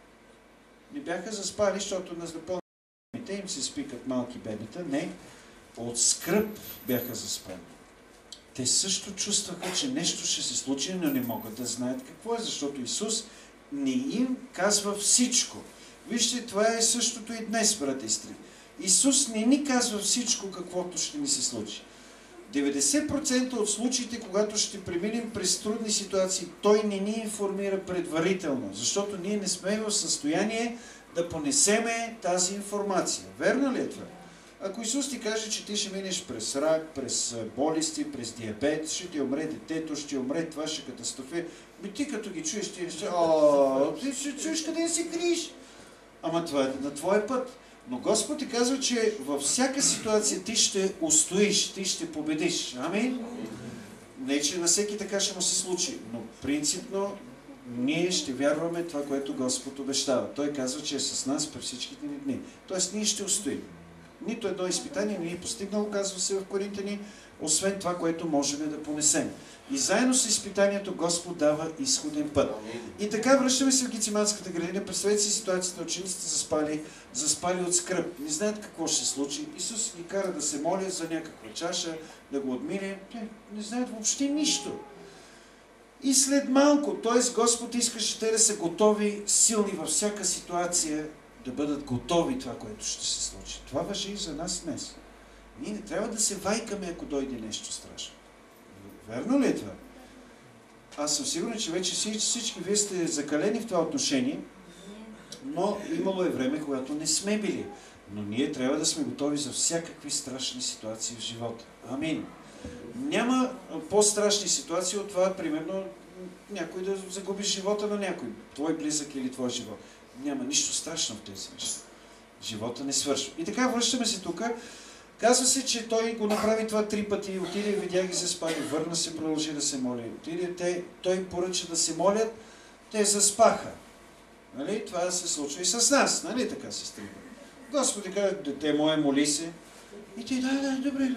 Не бяха заспали, защото на запълните им се спикат малки бебета. Не, от скръб бяха заспали. Те също чувстваха, че нещо ще се случи, но не могат да знаят какво е, защото Исус не им казва всичко. Вижте, това е същото и днес, брата и сестри. Исус не ни казва всичко, каквото ще ни се случи. 90% от случаите, когато ще преминем през трудни ситуации, Той не ни информира предварително, защото ние не сме в състояние да понесеме тази информация. Верно ли е това? Ако Исус ти каже, че ти ще минеш през рак, през болести, през диабет, ще ти умре детето, ще умре, това ще катастрофи, ти като ги чуеш, ти ще чуеш къде си криеш. Ама това е на твой път. Но Господ ти казва, че във всяка ситуация ти ще устоиш, ти ще победиш. Амин? Не, че на всеки така ще му се случи, но принципно ние ще вярваме това, което Господ обещава. Той казва, че е с нас през всичките ни дни. Тоест ние ще устоим. Нито едно изпитание не е постигнало, казва се в Коринтяни, освен това, което можем да понесем. И заедно с изпитанието Господ дава изходен път. И така връщаме се в Гециманската градина. Представете си ситуацията, учениците заспали от скръб. Не знаят какво ще се случи. Исус ги кара да се моля за някаква чаша, да го отмине. Не знаят въобще нищо. И след малко, т.е. Господ искаше те да са готови, силни във всяка ситуация, да бъдат готови това, което ще се случи. Това важи и за нас днес. Ние не трябва да се вайкаме, ако дойде нещо страшно. Верно ли е това? Аз съм сигурен, че вече всички вие сте закалени в това отношение, но имало е време, когато не сме били. Но ние трябва да сме готови за всякакви страшни ситуации в живота. Амин. Няма по-страшни ситуации от това, примерно, някой да загуби живота на някой. Твой близък или твой живот. Няма нищо страшно в тези неща. Живота не свършва. И така връщаме се тук. Казва се, че той го направи това 3 пъти. Отиде, видя ги заспали, върна се, продължи да се моли. Отиде, той поръча да се молят, те заспаха. Нали? Това се случва и с нас. Нали така, сестри? Господ ти казва: дете мое, моли се. И ти, да, добре.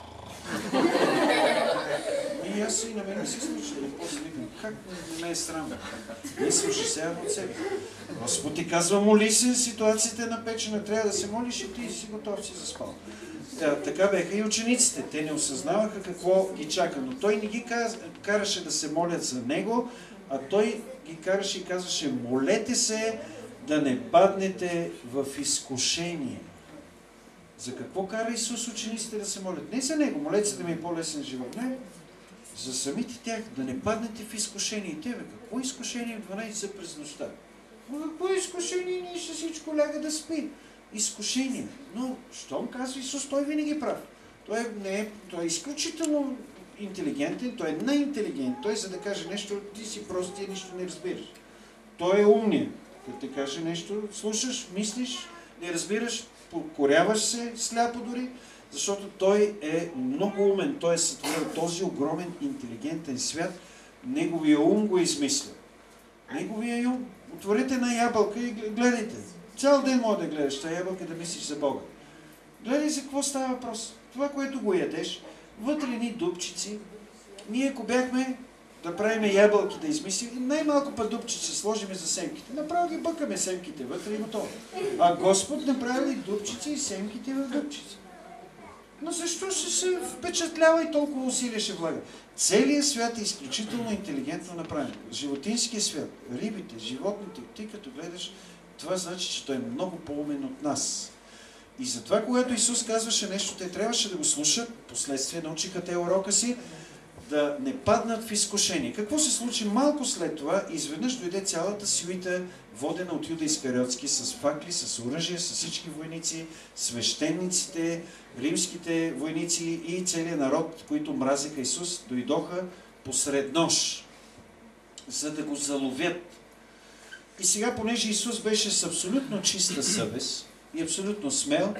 И аз и на мен се случва. И после викам: как не ме е срам? Не се ужасявам от себе. Господ ти казва: моли се, ситуацията е напечена, трябва да се молиш и ти си готов, си заспал. Така беха и учениците. Те не осъзнаваха какво ги чака, но той не ги караше да се молят за него, а той ги караше и казваше: молете се да не паднете в изкушение. За какво кара Исус учениците да се молят? Не за Него, молете се да ми е по-лесен живот. Не, за самите тях, да не паднете в изкушение. И тебе, какво изкушение в 12 за през нощта? Какво изкушение? Ние ще всичко ляга да спи. Изкушение. Но, щом казва Исус, той винаги прав. Той е изключително интелигентен, той е най-интелигентен. Той за да каже нещо, ти си простия, нищо не разбираш. Той е умният. Като те каже нещо, слушаш, мислиш, не разбираш, покоряваш се сляпо дори, защото той е много умен. Той е сътворил този огромен, интелигентен свят. Неговия ум го измисля. Неговия ум. Отворете една ябълка и гледайте. Цял ден може да гледаш тази ябълка, да мислиш за Бога. Гледай за какво става въпрос. Това, което го ядеш, вътре ни дупчици. Ние, ако бяхме да правим ябълки, да измислим, най-малко па дупчици сложиме за семките. Направо ги бъкаме семките вътре и готово. А Господ направи дупчици и семките в дупчици. Но защо ще се впечатлява и толкова усилия ще влага? Целият свят е изключително интелигентно направен. Животинският свят, рибите, животните, ти като гледаш, това значи, че той е много по-умен от нас. И затова, когато Исус казваше нещо, те трябваше да го слушат, последствие научиха те урока си, да не паднат в изкушение. Какво се случи малко след това? Изведнъж дойде цялата свита, водена от Юда Искариотски, с факли, с оръжие, с всички войници, свещениците, римските войници и целият народ, които мразеха Исус, дойдоха посред нощ, за да го заловят. И сега, понеже Исус беше с абсолютно чиста съвест и абсолютно смел,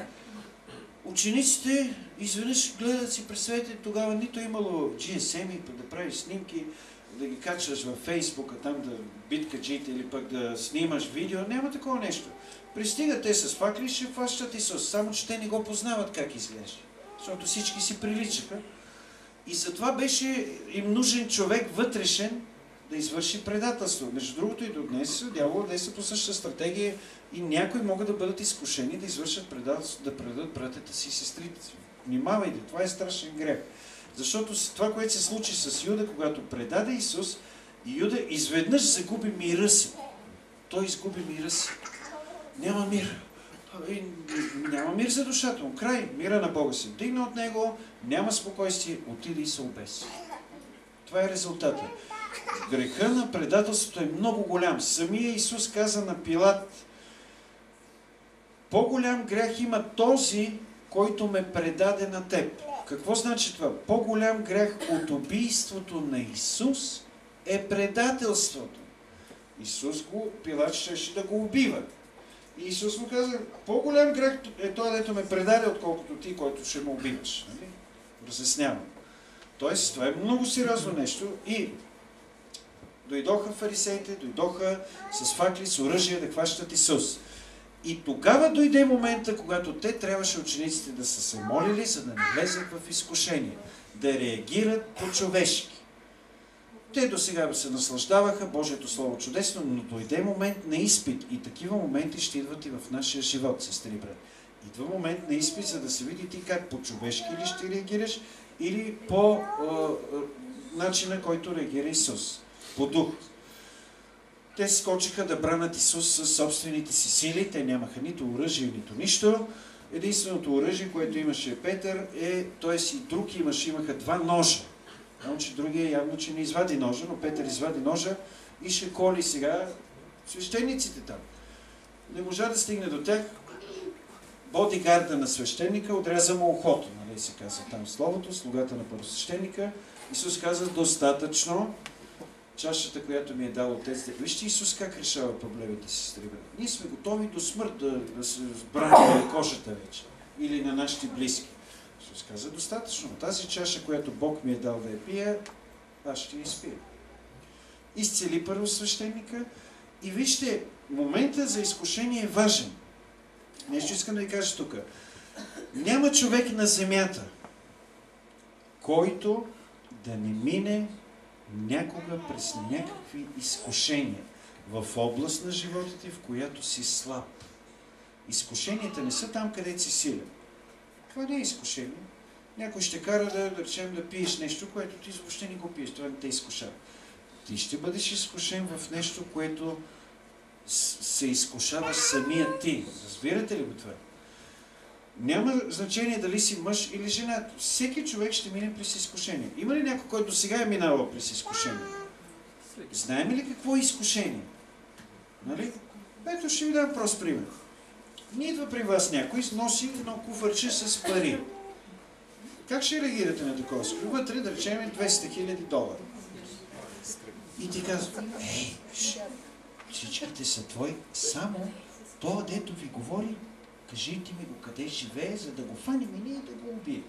учениците изведнъж гледат си, представете, тогава нито имало GSM-и, да правиш снимки, да ги качваш във Фейсбука, там да биткаджите или пък да снимаш видео, няма такова нещо. Пристигат те с факли и ще хващат Исус, само че те не го познават как изглежда, защото всички си приличаха. И затова беше им нужен човек вътрешен да извърши предателство. Между другото и до днес дяволът действа по същата стратегия и някои могат да бъдат изкушени да извършат предателство, да предадат братята си и сестрите си. Внимавайте, това е страшен грех. Защото това, което се случи с Юда, когато предаде Исус, Юда изведнъж загуби мира си. Той изгуби мира си. Няма мир. Няма мир за душата му. Край. Мира на Бога се вдигна от него, няма спокойствие, отиде и се обеси. Това е резултата. Греха на предателството е много голям. Самия Исус каза на Пилат: по-голям грях има този, който ме предаде на теб. Какво значи това? По-голям грях от убийството на Исус е предателството. Пилат щеше да го убива. И Исус му каза: по-голям грях е той, дето ме предаде, отколкото ти, който ще ме убиваш. Нали? Разяснявам. Тоест, това е много сериозно нещо. И дойдоха фарисеите, дойдоха с факли, с оръжие да хващат Исус. И тогава дойде момента, когато те трябваше учениците да са се молили, за да не влезат в изкушение, да реагират по-човешки. Те досега се наслаждаваха, Божието Слово чудесно, но дойде момент на изпит и такива моменти ще идват и в нашия живот, сестри брат. Идва момент на изпит, за да се види ти как по-човешки ли ще реагираш или по начина, който реагира Исус, по дух. Те скочиха да бранят Исус със собствените си сили, те нямаха нито оръжие, нито нищо. Единственото оръжие, което имаше Петър, т.е. и друг имаха два ножа. Само че другия явно, че не извади ножа, но Петър извади ножа и ще коли сега свещениците там. Не можа да стигне до тях. Бодигарда на свещеника отряза му ухото, нали се казва там словото, слугата на първосвещеника. Исус каза: достатъчно. Чашата, която ми е дал Отец. Вижте Исус как решава проблемите си, сестри. Ние сме готови до смърт да се браним кожата вече. Или на нашите близки. Исус каза: достатъчно. Тази чаша, която Бог ми е дал да я пия, аз ще я изпия. Изцели първосвещеника. И вижте, моментът за изкушение е важен. Нещо искам да ви кажа тук. Няма човек на земята, който да не мине някога през някакви изкушения в област на живота ти, в която си слаб. Изкушенията не са там, където си силен. Това не е изкушение. Някой ще кара да речем да пиеш нещо, което ти въобще не го пиеш. Това не те изкушава. Ти ще бъдеш изкушен в нещо, което се изкушаваш самия ти. Разбирате ли го това? Няма значение дали си мъж или жена. Всеки човек ще мине през изкушение. Има ли някой, който сега е минавал през изкушение? Знаем ли какво е изкушение? Нали? Ето ще ви дам прост пример. Не идва при вас някой, носи едно куфърче с пари. Как ще реагирате на такова? Вътре, да речем, $200,000. И ти казва, всичките са твои, само това, дето ви говори, кажете ми го къде живее, за да го фаним и ние да го убием.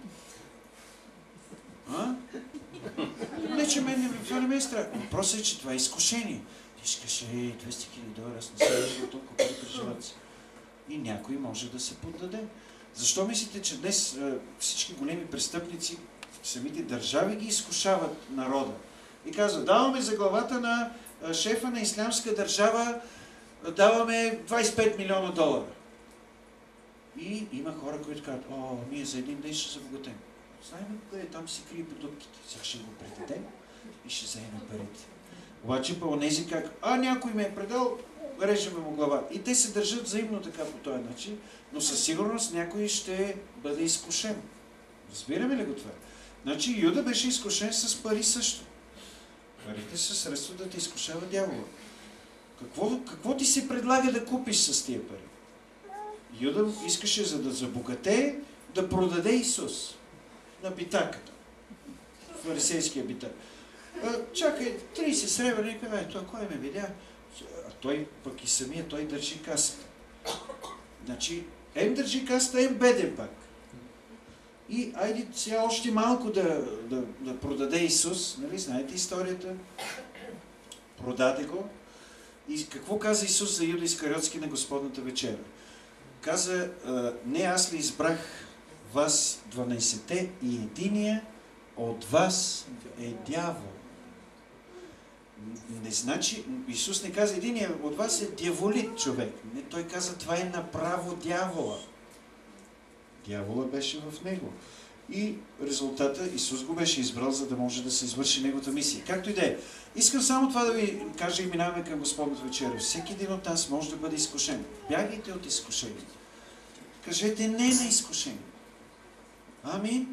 А? Не, че това не ме е страх. Въпросът е, че това е изкушение. Ти ще кажеш, $200,000, аз не съм виждал толкова пари при живота си. И някой може да се поддаде. Защо мислите, че днес всички големи престъпници, самите държави ги изкушават народа? И казват, даваме за главата на шефа на ислямска държава, даваме $25 милиона. И има хора, които казват, ние за един ден ще забогатем. Знаем къде там си крие продуктите. Сега ще го предадем и ще вземем парите. Обаче по онези как, някой ме е предал, режеме му глава. И те се държат взаимно така по този начин, но със сигурност някой ще бъде изкушен. Разбираме ли го това? Значи Юда беше изкушен с пари също. Парите са средство да те изкушава дявола. Какво ти се предлага да купиш с тия пари? Юда искаше, за да забогатее, да продаде Исус на битаката. Фарисейския битак. Чакай, 30 сребърника, той кой ме видя? А той пък и самия, той държи касата. Значи, държи касата, беден пак. И айде сега още малко да продаде Исус, нали, знаете историята? Продаде го. И какво каза Исус за Юда Искариотски на Господната вечера? Каза, не аз ли избрах вас 12-те и единия от вас е дявол. Не значи, Исус не каза, единия от вас е дяволит човек. Не, той каза, това е направо дявола. Дявола беше в него. И резултата Исус го беше избрал, за да може да се извърши неговата мисия. Както и да е. Искам само това да ви кажа и минаваме към Господната вечеря. Всеки един от нас може да бъде изкушен. Бягайте от изкушението. Кажете не на изкушение. Амин.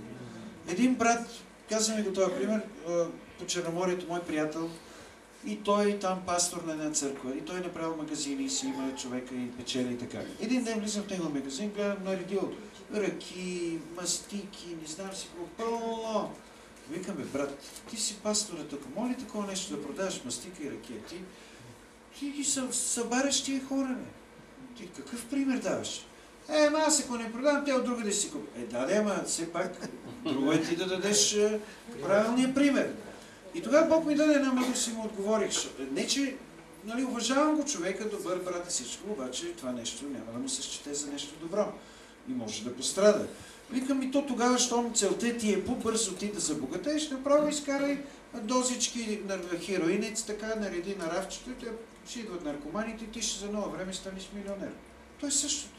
Един брат, казваме го този пример, по Черноморието, мой приятел, и той там пастор на една църква, и той направил магазини, си има човека и печели и така. Един ден влизам в него магазин, гледам наредил ръки, мастики, не знам си какво, пълно. Викаме, брат, ти си пастора тук, моли такова нещо да продаваш мастика и ръки, ти ги събаряш тия хора, не? Ти какъв пример даваш? Аз ако не продавам, те от друга да си купи. Ама все пак, друго е ти да дадеш правилния пример. И тогава Бог ми даде една мъдрост и му отговорих. Не, че уважавам го човека, добър брат и всичко, обаче това нещо няма да му се счете за нещо добро. И може да пострада. Викам и то тогава, щом целта ти е по-бързо ти да забогатееш, направо изкарай дозички на хероинец, така нареди на рафчето и те ще идват наркоманите и ти ще за ново време станеш милионер. То е същото.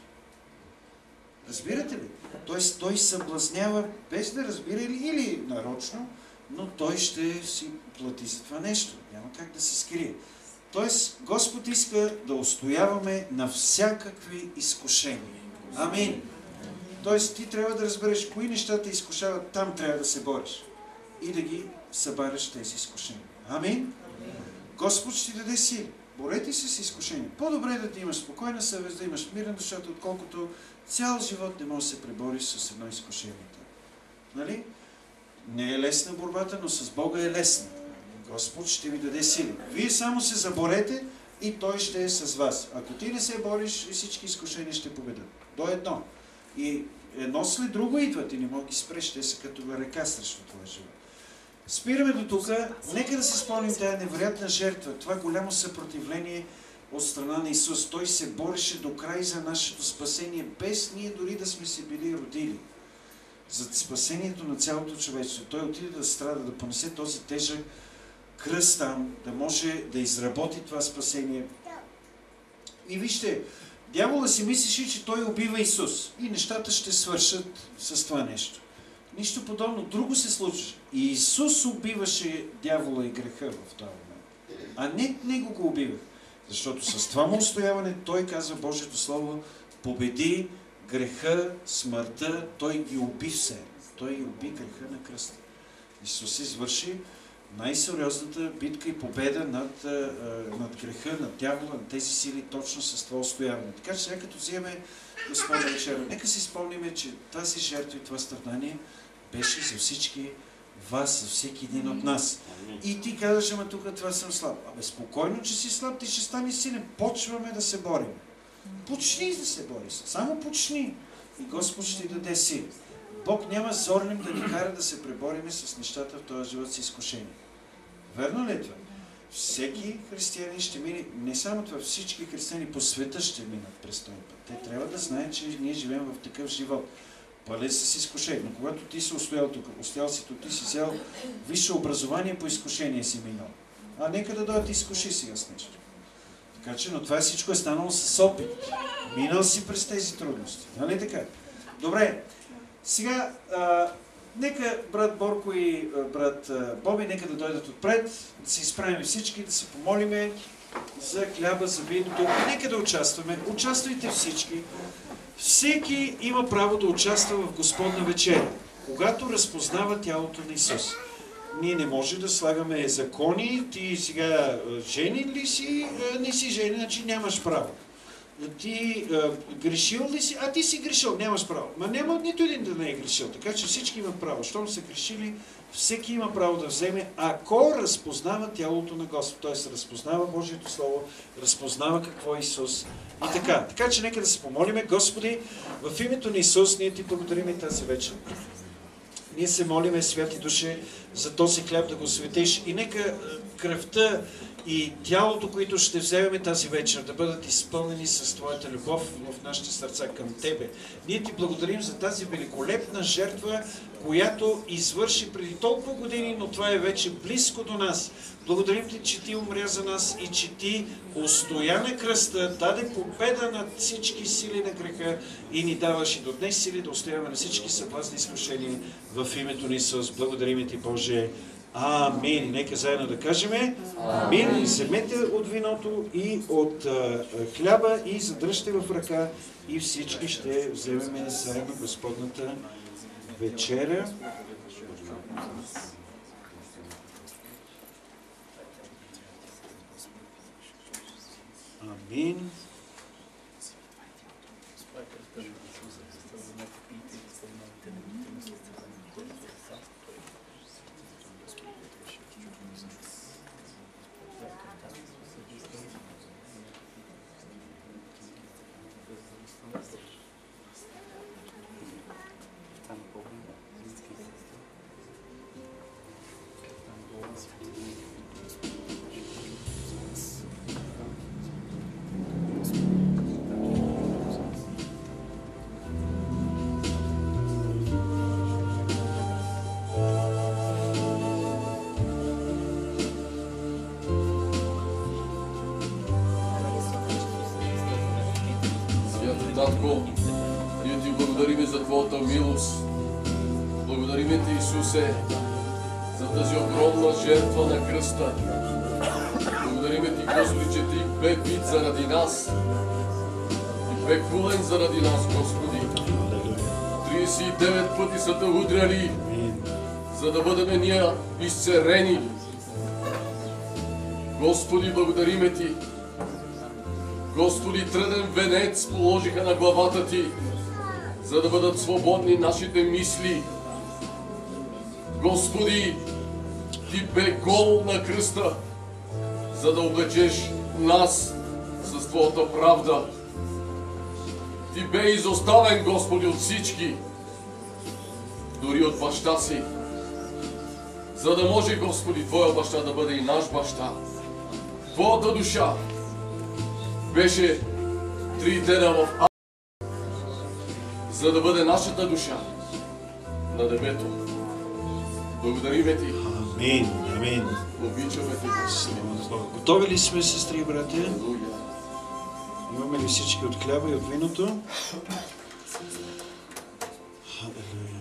Разбирате ли? Тоест той съблазнява без да разбира или нарочно, но той ще си плати за това нещо. Няма как да се скрие. Тоест Господ иска да устояваме на всякакви изкушения. Амин. Тоест ти трябва да разбереш кои неща те изкушават, там трябва да се бориш. И да ги събаряш тези изкушения. Амин. Господ ще ти даде сили. Борете се с изкушения. По-добре е да ти имаш спокойна съвест, да имаш мирна душа, отколкото цял живот не можеш да се пребориш с едно изкушение. Нали? Не е лесна борбата, но с Бога е лесна. Господ ще ви даде сили. Вие само се заборете и Той ще е с вас. Ако ти не се бориш, всички изкушения ще победят. До едно. И едно след друго идват и не мога ги спреш. Те са като река срещу това живот. Спираме до тук. Нека да се спомним тая невероятна жертва, това голямо съпротивление от страна на Исус. Той се бореше до край за нашето спасение, без ние дори да сме се били родили. За спасението на цялото човечество. Той отиде да страда, да понесе този тежък кръст там, да може да изработи това спасение. И вижте, дявола си мислеше, че той убива Исус. И нещата ще свършат с това нещо. Нищо подобно. Друго се случваше. И Исус убиваше дявола и греха в този момент. А не него го убивах. Защото с това му устояване той, казва Божието Слово, победи греха, смъртта, той ги уби все. Той уби греха на кръста. Исус извърши най-сериозната битка и победа над греха, над дявола, на тези сили, точно с това устояване. Така че сега като вземе Господна вечеря, нека си спомниме, че тази жертва и това страдание беше за всички вас, за всеки един от нас. И ти казваш, ама тук това съм слаб. Абе, спокойно, че си слаб, ти ще станеш силен. Почваме да се борим. Почни да се бориш. Само почни. И Господ ще ти даде сили. Бог няма зорнем да ни кара да се пребориме с нещата в този живот с изкушение. Верно ли е това? Всеки християнин ще мине, не само това, всички християни по света ще минат през този път. Те трябва да знаят, че ние живеем в такъв живот. Пълен с изкушение. Но когато ти си устоял тук, устоял си тук, ти си взял висше образование, по изкушение си минал. А нека да дойдат и изкуши сега с нещо. Така че, но това всичко е станало с опит. Минал си през тези трудности. Нали така? Добре. Сега, нека брат Борко и брат Боби, нека да дойдат отпред, да се изправим всички, да се помолиме за хляба, за виното. Нека да участваме. Участвайте всички. Всеки има право да участва в Господна вечеря, когато разпознава тялото на Исус. Ние не може да слагаме закони, ти сега женен ли си, не си женен, значи нямаш право. Ти грешил ли си? А ти си грешил, нямаш право. Ма няма нито един да не е грешил, така че всички имат право. Щом са грешили, всеки има право да вземе, ако разпознава тялото на Господ. Т.е. разпознава Божието Слово, разпознава какво е Исус. И така. Така че нека да се помолиме. Господи, в името на Исус ние ти благодарим и тази вечер. Ние се молиме, святи душе, за този хляб да го светиш и нека кръвта и тялото, които ще вземем тази вечер, да бъдат изпълнени с Твоята любов в нашите сърца към Тебе. Ние Ти благодарим за тази великолепна жертва, която извърши преди толкова години, но това е вече близко до нас. Благодарим Ти, че Ти умря за нас и че Ти устоя на кръста, даде победа над всички сили на греха и ни даваш и до днес сили да устояваме на всички съблазни изкушения в името на Исус. Благодарим Ти, Боже. Амин. Нека заедно да кажем амин. Вземете от виното и от хляба и задръжте в ръка и всички ще вземем заедно Господната вечеря. Амин. Татко, ние Ти благодариме за Твоята милост. Благодариме Ти, Исусе, за тази огромна жертва на кръста. Благодариме Ти, Господи, че Ти бе бит заради нас и бе кулен заради нас, Господи. 39 пъти са Те удряли, за да бъдем ние изцерени. Господи, благодариме Ти. Господи, тръден венец положиха на главата Ти, за да бъдат свободни нашите мисли. Господи, Ти бе гол на кръста, за да облечеш нас с Твоята правда. Ти бе изоставен, Господи, от всички, дори от баща си, за да може, Господи, Твоя баща да бъде и наш баща. Твоята душа беше 3 дена в ад, за да бъде нашата душа на небето. Благодариме Ти. Амин. Амин. Обичаме Те. Готови ли сме, сестри и братя? Алелуя. Имаме ли всички от хляба и от виното? Алелуя.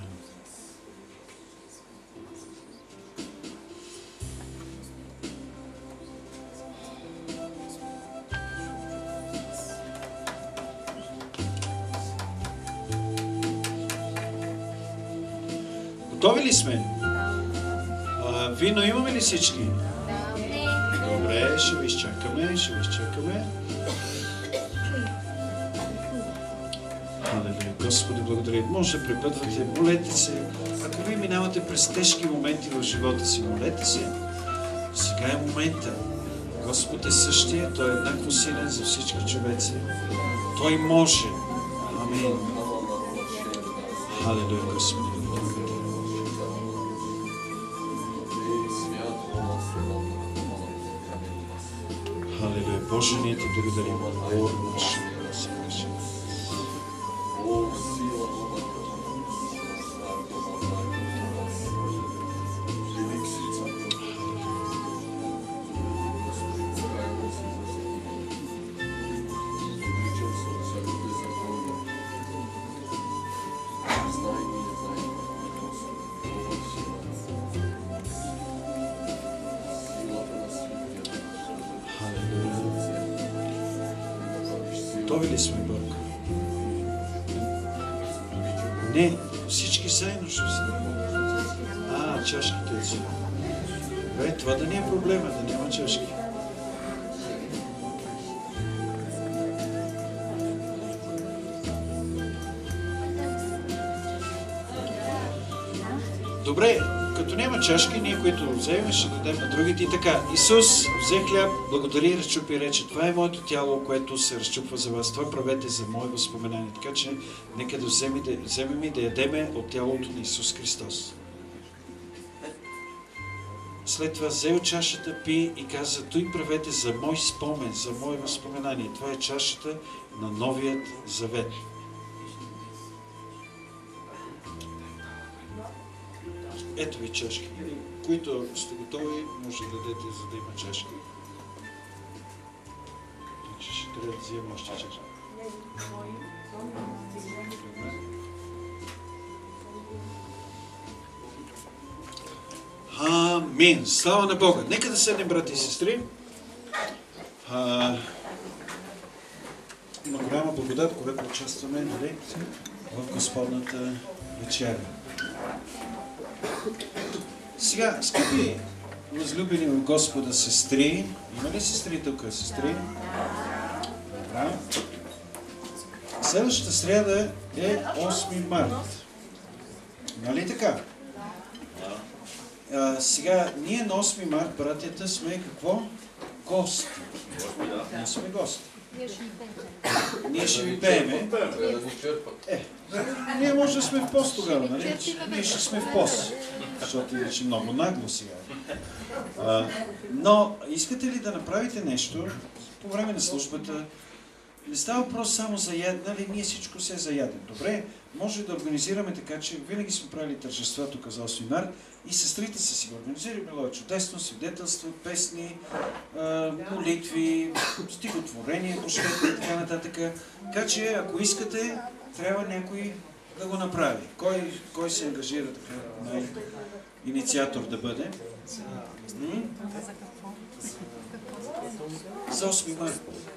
Готови ли сме? Вино имаме ли всички? Добре, ще ви изчакаме, Халелуя, Господи, благодаря. Може да препътвате, молете се. Ако ви минавате през тежки моменти в живота си, молете се. Сега е момента. Господ е същия, Той е еднакво силен за всички човеци. Той може. Амин. Халелуя, Господи. Халелуя, Боже, ние Ти благодарим. Готови ли сме, Бог? Не, всички заедно ще се. Чашките са. Добре, това да не е проблема, да няма чашки. Добре, като няма чашки, ние, които вземем, ще дадем на другите. И така, Исус взе хляб, благодари, разчупи и рече: това е моето тяло, което се разчупва за вас. Това правете за мое възпоменание. Така че, нека да вземем и да ядеме от тялото на Исус Христос. След това взе от чашата, пи и каза: той правете за мой спомен, за мое възпоменание. Това е чашата на новият завет. Ето ви чашки. Които сте готови, може да дадете, за да има чашки. Значи ще трябва да вземем още чашки. Амин. Слава на Бога. Нека да седнем, брати и сестри. Има голяма благодат, когато участваме в Господната вечеря. Сега, скъпи възлюбени в Господа сестри, има ли сестри тук? Сестри? Добре. Следващата сряда е 8 март. Нали така? Сега, ние на 8 март, братята, сме какво? Гости. Ние сме гости. Ние ще ви пееме. Ние може да сме в пост тогава, нали? Ние ще сме в пост. Защото иначе много нагло сега. Но искате ли да направите нещо по време на службата? Не става въпрос само за яд, нали? Ние всичко се заядем. Добре, може да организираме така, че винаги сме правили тържества тук за 8 март и сестрите са си го организирали. Било е чудесно, свидетелство, песни, молитви, стихотворение, прошетки и така нататък. Така че, ако искате, трябва някой да го направи. Кой се ангажира така, инициатор да бъде? За 8 марта.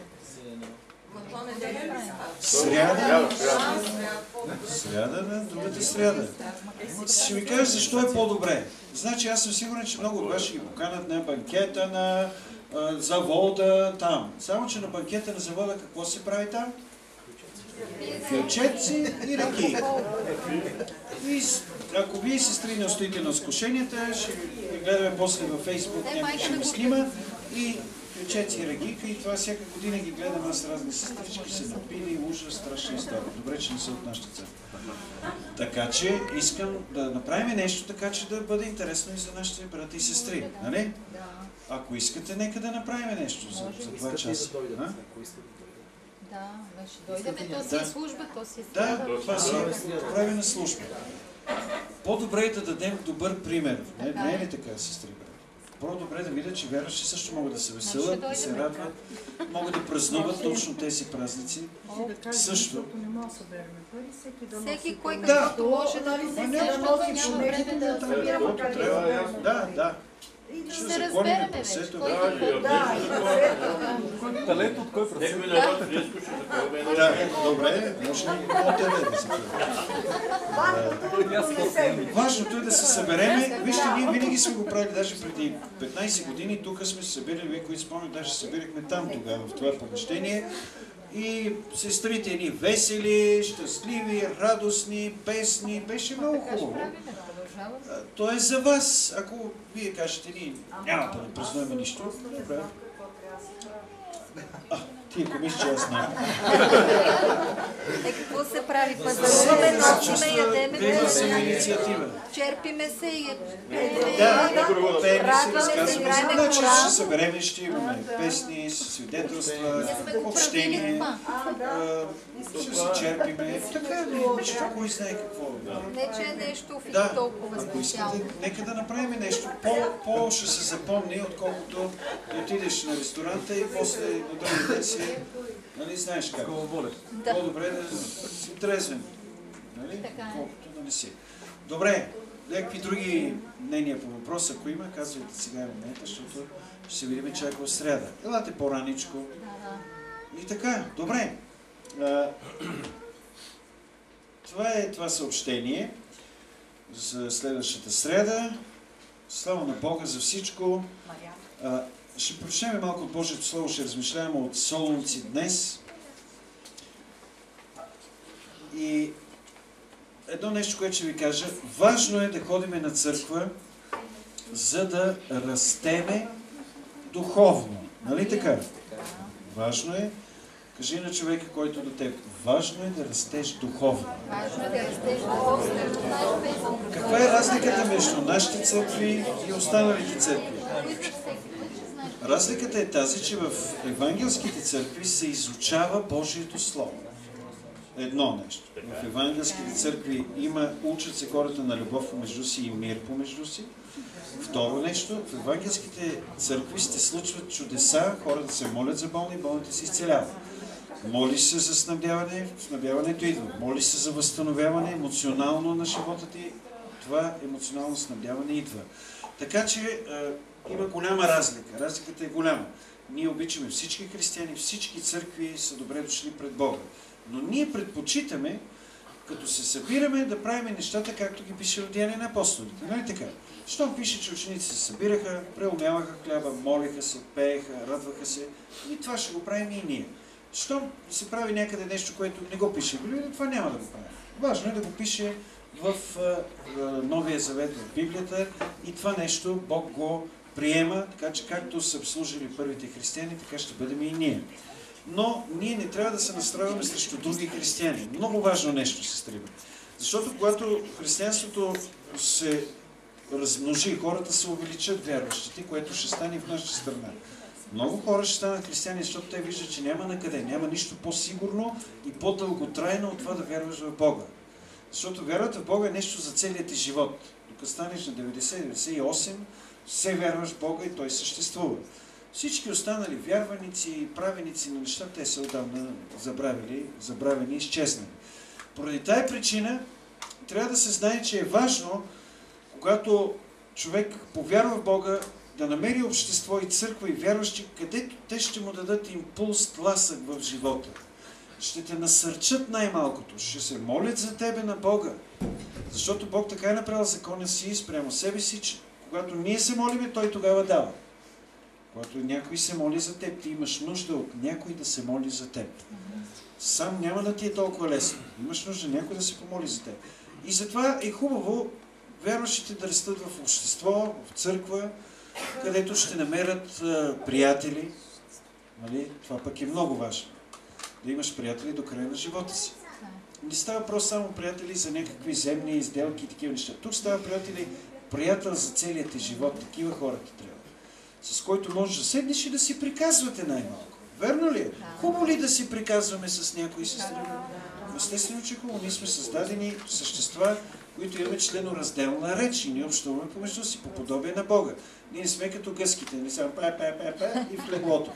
Сряда? Сряда, да, другата сряда. Ще ви кажа защо е по-добре. Значи аз съм сигурен, че много от вас ще ги поканат на банкета на завода там. Само, че на банкета на завода какво се прави там? Филчетци и ръки. И ако вие, сестри, не устоите на изкушенията, ще ви гледаме после във Фейсбук, някой ще ме снима и филчетци и ръгика, и това всяка година ги гледам аз разни сестрички, се напили, ужас, страшна история. Добре, че не са от нашата църква. Така че искам да направим нещо така, че да бъде интересно и за нашите брати и сестри. Нали? Ако искате, нека да направим нещо за 2 часа. Да, ще дойдем, то си е служба, то си е сряда. Да, това си е прави на служба. По-добре е да дадем добър пример. Не е ли така, сестри? По-добре да видят, че вярващи също могат да се веселят, да се радват, могат да празнуват точно тези празници. Също. Всеки кой каквото може да носи, Да. Ще се разберем вече. Талент от кой процент? Да, добре, може ли от тебе да се Важното е да се събереме. Вижте, ние винаги сме го правили, даже преди 15 години, тук сме се събирали, вие които спомнят, даже се събирахме там тогава, в това помещение. И сестрите ни весели, щастливи, радостни, песни, беше много хубаво. То е за вас. Ако вие кажете, ние няма да празнуваме нищо, добре. Ти ако мислиш, че аз няма. Какво се прави? Пазаруваме, носиме, ядеме, инициатива. черпиме се и радваме се, играеме хора. Значи ще се съберем, ще имаме песни, свидетелства, общение, ще се черпиме. Така ли? Нищо, кой знае какво. Не, че е нещо толкова специално. Нека да направим нещо. По ще се запомни, отколкото да отидеш на ресторанта и после на другия ден си, нали знаеш как. По-добре да си трезвен. Нали? Колкото да не си. Добре, някакви други мнения по въпроса, ако има, казвайте сега в момента, защото ще се видим чак в сряда. Елате по-раничко. И така, добре. Това е това съобщение за следващата сряда. Слава на Бога за всичко. Ще прочетем малко от Божието Слово, ще размишляваме от Солунци днес. И едно нещо, което ще ви кажа. Важно е да ходим на църква, за да растеме духовно. Нали така? Важно е. Кажи на човека, който до теб. Важно е да растеш духовно. Каква е разликата между нашите църкви и останалите църкви? Разликата е тази, че в евангелските църкви се изучава Божието Слово. Едно нещо. В евангелските църкви учат се хората на любов помежду си и мир помежду си. Второ нещо, в евангелските църкви се случват чудеса, хората се молят за болни, болните се изцеляват. Молиш се за снабдяване, снабдяването идва. Молиш се за възстановяване емоционално на живота ти, това емоционално снабдяване идва. Така че има голяма разлика. Разликата е голяма. Ние обичаме всички християни, всички църкви са добре дошли пред Бога. Но ние предпочитаме, като се събираме, да правим нещата, както ги пише в Деяния на апостолите. Нали така? Щом пише, че ученици се събираха, преумяваха хляба, молиха се, пееха, радваха се. И това ще го правим и ние. Щом се прави някъде нещо, което не го пише в Библията, това няма да го правим. Важно е да го пише в Новия Завет, в Библията, и това нещо Бог го приема, така че както са служили първите християни, така ще бъдем и ние. Но ние не трябва да се настроиваме срещу други християни. Много важно нещо, сестри. Защото когато християнството се размножи, хората се увеличат вярващите, което ще стане в нашата страна. Много хора ще станат християни, защото те виждат, че няма накъде, няма нищо по-сигурно и по-дълготрайно от това да вярваш в Бога. Защото вярвата в Бога е нещо за целият ти живот. Докато станеш на 90-98, все вярваш в Бога и Той съществува. Всички останали вярваници и правеници на неща, те са отдавна забравени и изчезнали. Поради тая причина трябва да се знае, че е важно, когато човек повярва в Бога, да намери общество и църква и вярващи, където те ще му дадат импулс, тласък в живота. Ще те насърчат най-малкото, ще се молят за тебе на Бога. Защото Бог така е направил закона си спрямо себе си, че когато ние се молиме, Той тогава дава. Когато някой се моли за теб, ти имаш нужда от някой да се моли за теб. Сам няма да ти е толкова лесно. Имаш нужда някой да се помоли за теб. И затова е хубаво вярващите да растат в общество, в църква, където ще намерят приятели. Нали? Това пък е много важно. Да имаш приятели до края на живота си. Не става въпрос само приятели за някакви земни изделки и такива неща. Тук става приятел за целият ти живот. Такива хора ти трябва. С който можеш да седнеш и да си приказвате най-малко. Верно ли е? Хубаво ли да си приказваме с някои сестри? Естествено, че хубаво. Ние сме създадени същества, които имаме членоразделна реч и ние общуваме помежду си по подобие на Бога. Ние не сме като гъските, не само и в леглото.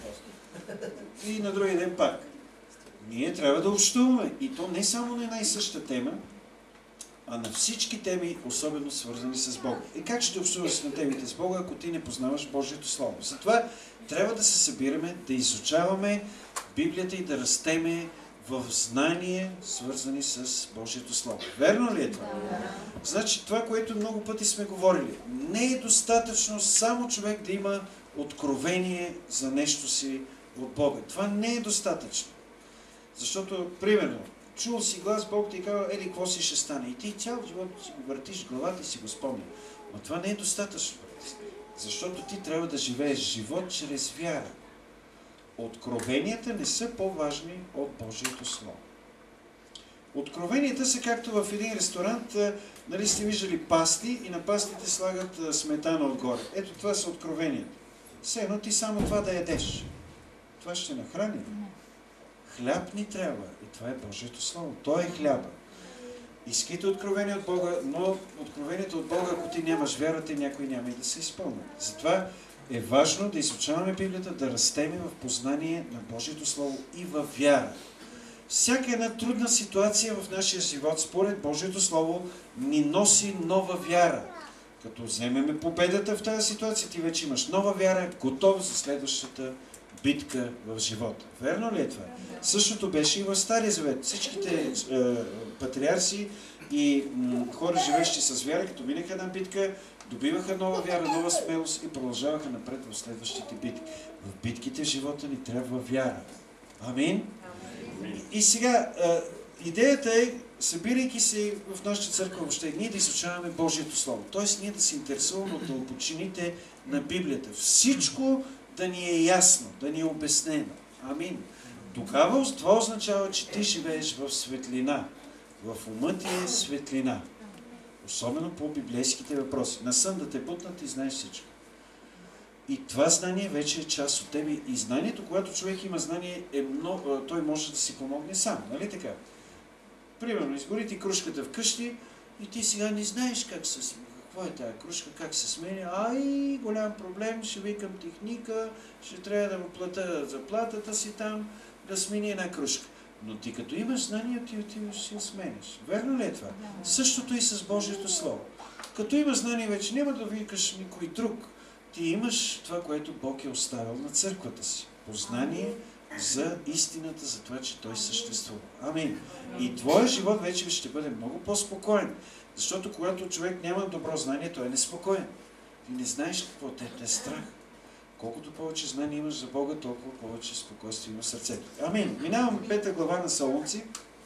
И на другия ден пак. Ние трябва да общуваме. И то не само на една и съща тема, а на всички теми, особено свързани с Бога. И как ще общуваш на темите с Бога, ако ти не познаваш Божието Слово? Затова трябва да се събираме, да изучаваме Библията и да растеме в знание, свързани с Божието Слово. Верно ли е това? Значи това, което много пъти сме говорили, не е достатъчно само човек да има откровение за нещо си от Бога. Това не е достатъчно. Защото, примерно, чул си глас, Бог ти казва, ели, какво си ще стане? И ти цял живот си го въртиш главата и си го спомня. Но това не е достатъчно. Защото ти трябва да живееш живот чрез вяра. Откровенията не са по-важни от Божието Слово. Откровенията са както в един ресторант, нали сте виждали пасти и на пастите слагат сметана отгоре. Ето това са откровенията. Все едно ти само това да ядеш. Това ще нахрани. Хляб ни трябва. И това е Божието Слово. Той е хляба. Искайте откровение от Бога, но откровението от Бога, ако ти нямаш вярата, някой няма и да се изпълни. Затова е важно да изучаваме Библията, да растеме в познание на Божието Слово и във вяра. Всяка една трудна ситуация в нашия живот, според Божието Слово, ни носи нова вяра. Като вземеме победата в тази ситуация, ти вече имаш нова вяра, готов за следващата битка в живота. Верно ли е това? Същото беше и в Стария Завет. Всичките патриарси и хора, живещи с вяра, като минаха една битка, добиваха нова вяра, нова смелост и продължаваха напред в следващите битки. В битките в живота ни трябва вяра. Амин? И сега, идеята е, събирайки се в нашата църква въобще, ние да изучаваме Божието Слово. Тоест, ние да се интересуваме от дълбочините на Библията. Всичко да ни е ясно, да ни е обяснено. Амин. Тогава това означава, че ти живееш в светлина. В ума ти е светлина. Особено по библейските въпроси. На сън да те бутнат и знаеш всичко. И това знание вече е част от тебе. И знанието, когато човек има знание, той може да си помогне сам. Нали така? Примерно, изгори ти кружката вкъщи и ти сега не знаеш какво е тая кружка, как се сменя. Ай, голям проблем, ще викам техника, ще трябва да му плата заплатата си там, да смени една кружка. Но ти като имаш знание, ти отиваш и си я сменяш. Верно ли е това? Същото и с Божието Слово. Като имаш знание, вече няма да викаш никой друг. Ти имаш това, което Бог е оставил на църквата си. Познание за истината, за това, че Той съществува. Амин. И твоя живот вече ще бъде много по-спокоен. Защото когато човек няма добро знание, той е неспокоен. Ти не знаеш какво те е страх. Колкото повече знание имаш за Бога, толкова повече спокойствие има в сърцето. Амин. Минаваме 5 глава на Салунци.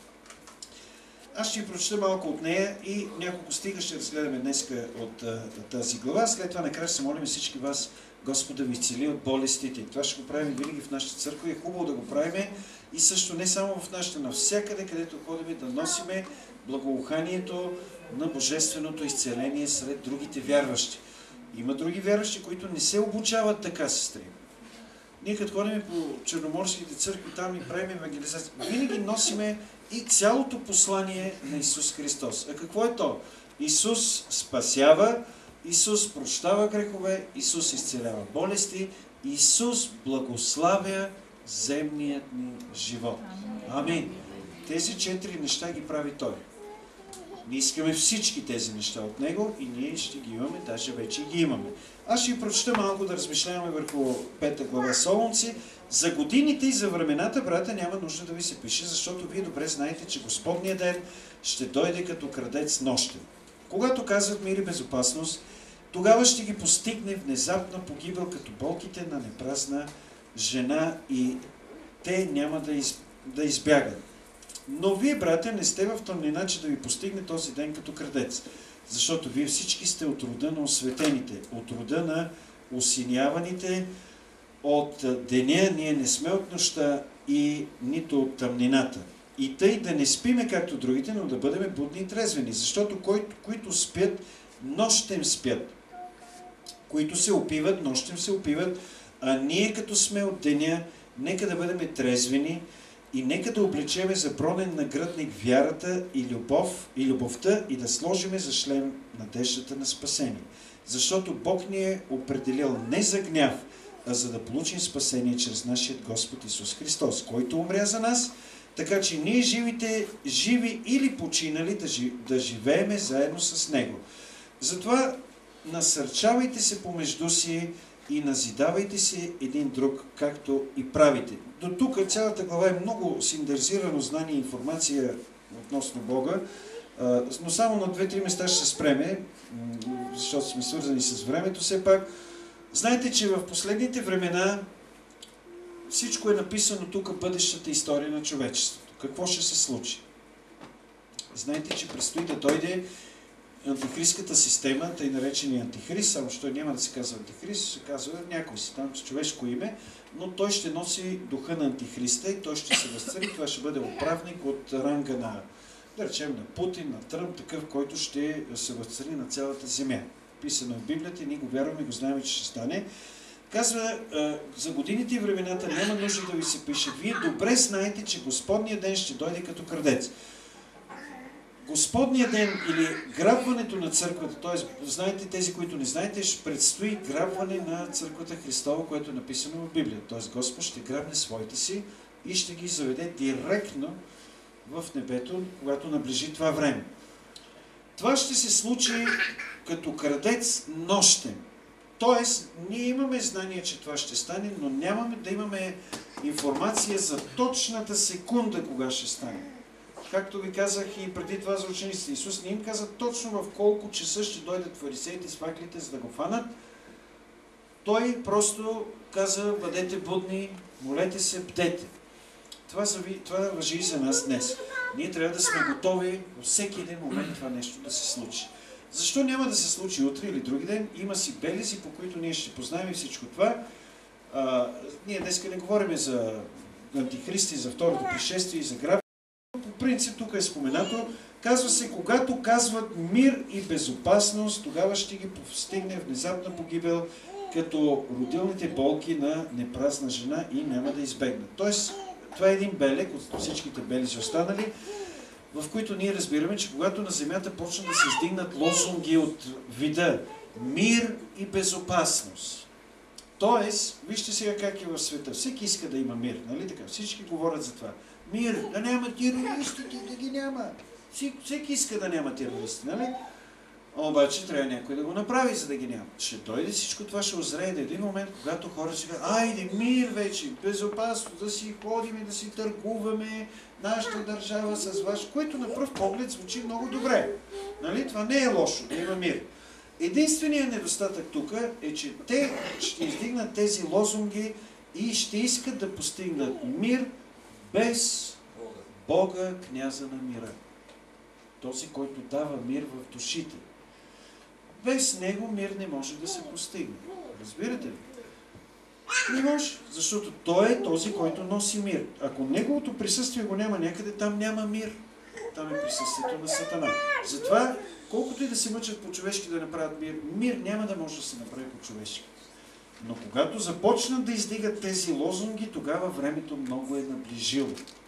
Аз ще ви прочета малко от нея и няколко стига ще разгледаме днес от тази глава. След това накрая ще се молим всички вас, Господ да ви изцели от болестите. Това ще го правим винаги в нашата църква и е хубаво да го правим. И също не само в нашата, навсякъде, където ходим, да носиме благоуханието на божественото изцеление сред другите вярващи. Има други вярващи, които не се обучават така, сестри. Ние като ходим по черноморските църкви, там и правим евангелизация, винаги носиме и цялото послание на Исус Христос. А какво е то? Исус спасява, Исус прощава грехове, Исус изцелява болести, Исус благославя земният ни живот. Амин. Тези 4 неща ги прави Той. Ние искаме всички тези неща от Него и ние ще ги имаме, даже вече ги имаме. Аз ще ви прочета малко да размишляваме върху 5 глава Солунци. За годините и за времената, брата, няма нужда да ви се пише, защото вие добре знаете, че Господният ден ще дойде като крадец нощем. Когато казват мир и безопасност, тогава ще ги постигне внезапна погибел, като болките на непразна жена и те няма да избягат. Но вие, брате, не сте в тъмнина, че да ви постигне този ден като крадец. Защото вие всички сте от рода на осветените, от рода на осиняваните. От деня ние не сме от нощта и нито от тъмнината. И тъй да не спиме както другите, но да бъдем будни и трезвени. Защото които спят, нощем спят. Които се опиват, нощем се опиват. А ние като сме от деня, нека да бъдем трезвени и нека да облечеме за бронен нагръдник вярата и любовта и да сложиме за шлем надеждата на спасение. Защото Бог ни е определил не за гняв, а за да получим спасение чрез нашия Господ Исус Христос, който умря за нас така че ние живи или починали, да живееме заедно с Него. Затова насърчавайте се помежду си и назидавайте се един друг, както и правите. До тук цялата глава е много синтезирано знание и информация относно Бога, но само на 2-3 места ще се спреме, защото сме свързани с времето все пак. Знаете, че в последните времена всичко е написано тук, бъдещата история на човечеството. Какво ще се случи? Знаете, че предстои да дойде антихристската система, тъй наречения антихрист, само че той няма да се казва антихрист, се казва някой си там с човешко име, но той ще носи духа на антихриста и той ще се възцари. Това ще бъде управник от ранга на, да речем, на Путин, на Тръмп, такъв, който ще се възцари на цялата земя. Писано в Библията, ние го вярваме и го знаем, че ще стане. Казва, за годините и времената няма нужда да ви се пише. Вие добре знаете, че Господния ден ще дойде като крадец. Господния ден или грабването на църквата, т.е. знаете, тези, които не знаете, ще предстои грабване на църквата Христова, което е написано в Библията. Т.е. Господ ще грабне своите си и ще ги заведе директно в небето, когато наближи това време. Това ще се случи като крадец нощем. Тоест, ние имаме знание, че това ще стане, но нямаме да имаме информация за точната секунда, кога ще стане. Както ви казах и преди това за учениците, Исус не им каза точно в колко часа ще дойдат фарисеите с факлите, за да го фанат. Той просто каза, бъдете будни, молете се, бдете. Това важи и за нас днес. Ние трябва да сме готови във всеки един момент това нещо да се случи. Защо няма да се случи утре или други ден? Има си белези, по които ние ще познаем и всичко това. Ние днес не говорим за антихристи, за второто пришествие и за граб. По принцип тук е споменато. Казва се, когато казват мир и безопасност, тогава ще ги постигне внезапна погибел, като родилните болки на непразна жена и няма да избегнат. Тоест, това е един белег от всичките белези останали, в които ние разбираме, че когато на земята почнат да се издигнат лозунги от вида мир и безопасност. Тоест, вижте сега как е в света. Всеки иска да има мир, нали така? Всички говорят за това. Мир, да няма терористите, да ги няма. Всеки иска да няма терористи, нали? Обаче трябва някой да го направи, за да ги няма. Ще дойде всичко това, ще озрее до един момент, когато хората ще кажат, айде, мир вече, безопасно, да си ходим и да си търгуваме нашата държава с ваш, което на пръв поглед звучи много добре. Нали? Това не е лошо, да има мир. Единственият недостатък тук е, че те ще издигнат тези лозунги и ще искат да постигнат мир без Бога, княза на мира. Този, който дава мир в душите. Без него мир не може да се постигне. Разбирате ли? Не може, защото той е този, който носи мир. Ако неговото присъствие го няма някъде, там няма мир. Там е присъствието на Сатана. Затова, колкото и да се мъчат по-човешки да направят мир, мир няма да може да се направи по-човешки. Но когато започнат да издигат тези лозунги, тогава времето много е наближило.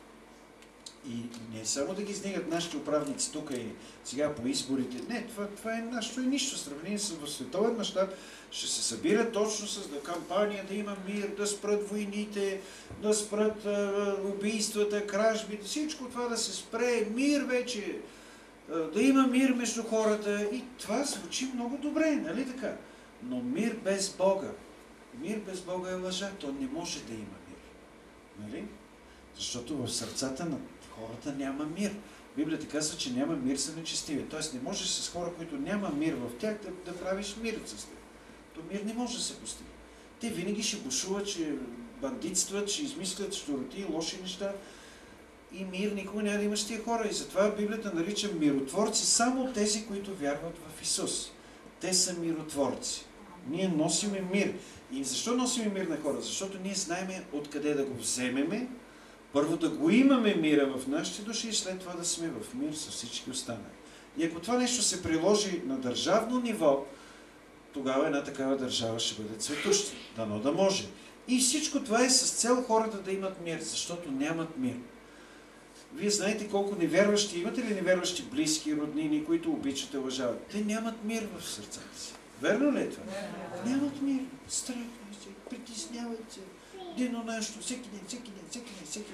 И не само да ги издигат нашите управници тук и сега по изборите. Не, това е нашето и нищо. Сравнение с в световен мащаб ще се събира точно с кампания да има мир, да спрат войните, да спрат убийствата, кражбите, всичко това да се спре, мир вече, да има мир между хората. И това звучи много добре, нали така? Но мир без Бога. Мир без Бога е лъжа, то не може да има мир. Нали? Защото в сърцата на хората няма мир. Библията казва, че няма мир за нечестивия. Тоест не можеш с хора, които няма мир в тях, да правиш мир с тях. То мир не може да се постигне. Те винаги ще бушуват, ще бандитстват, ще измислят щуроти и лоши неща. И мир никога няма да имаш тия хора. И затова Библията нарича миротворци само тези, които вярват в Исус. Те са миротворци. Ние носиме мир. И защо носиме мир на хора? Защото ние знаем откъде да го вземеме. Първо да го имаме мира в нашите души и след това да сме в мир с всички останали. И ако това нещо се приложи на държавно ниво, тогава една такава държава ще бъде цветуща. Дано да може. И всичко това е с цел хората да имат мир, защото нямат мир. Вие знаете колко невярващи, имате ли невярващи близки, роднини, които обичат и уважават? Те нямат мир в сърцата си. Верно ли е това? Нямат мир. Страхват се, притесняват се. Дено нещо, всеки ден.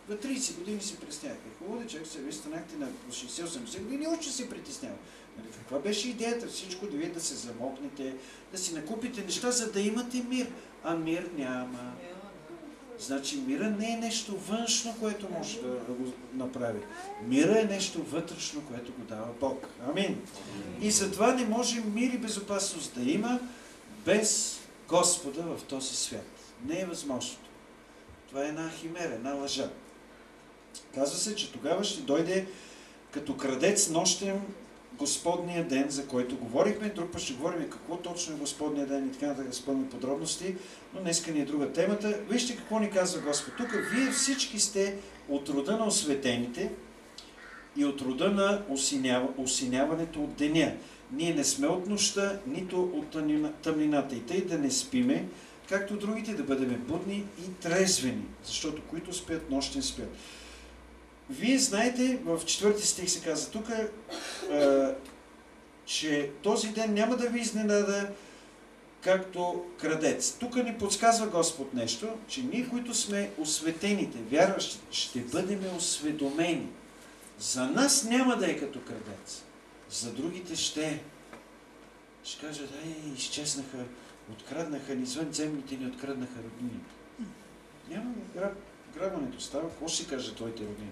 В 30 години се притеснявах. Хубаво да човек, вие станахте на 60-80 години, още се притеснява. Нали, каква беше идеята? Всичко да вие да се замокнете, да си накупите неща, за да имате мир. А мир няма. Значи мира не е нещо външно, което може да го направи. Мира е нещо вътрешно, което го дава Бог. Амин. И затова не може мир и безопасност да има без Господа в този свят. Не е възможно. Това е една химера, една лъжа. Казва се, че тогава ще дойде като крадец нощем Господния ден, за който говорихме. Друг път ще говорим какво точно е Господния ден и така нататък разпълни подробности, но днеска ни е друга темата. Вижте какво ни казва Господ. Тук вие всички сте от рода на осветените и от рода на осиняването от деня. Ние не сме от нощта, нито от тъмнината. И тъй да не спиме, както другите, да бъдем будни и трезвени, защото които спят, нощен спят. Вие знаете, в 4 стих се казва тук, че този ден няма да ви изненада както крадец. Тук ни подсказва Господ нещо, че ние, които сме осветените, вярващи, ще бъдем осведомени. За нас няма да е като крадец. За другите ще е. Ще кажат, изчезнаха, откраднаха ни, извънземните ни откраднаха роднините. Няма грабването става. Какво ще кажа твоите роднини?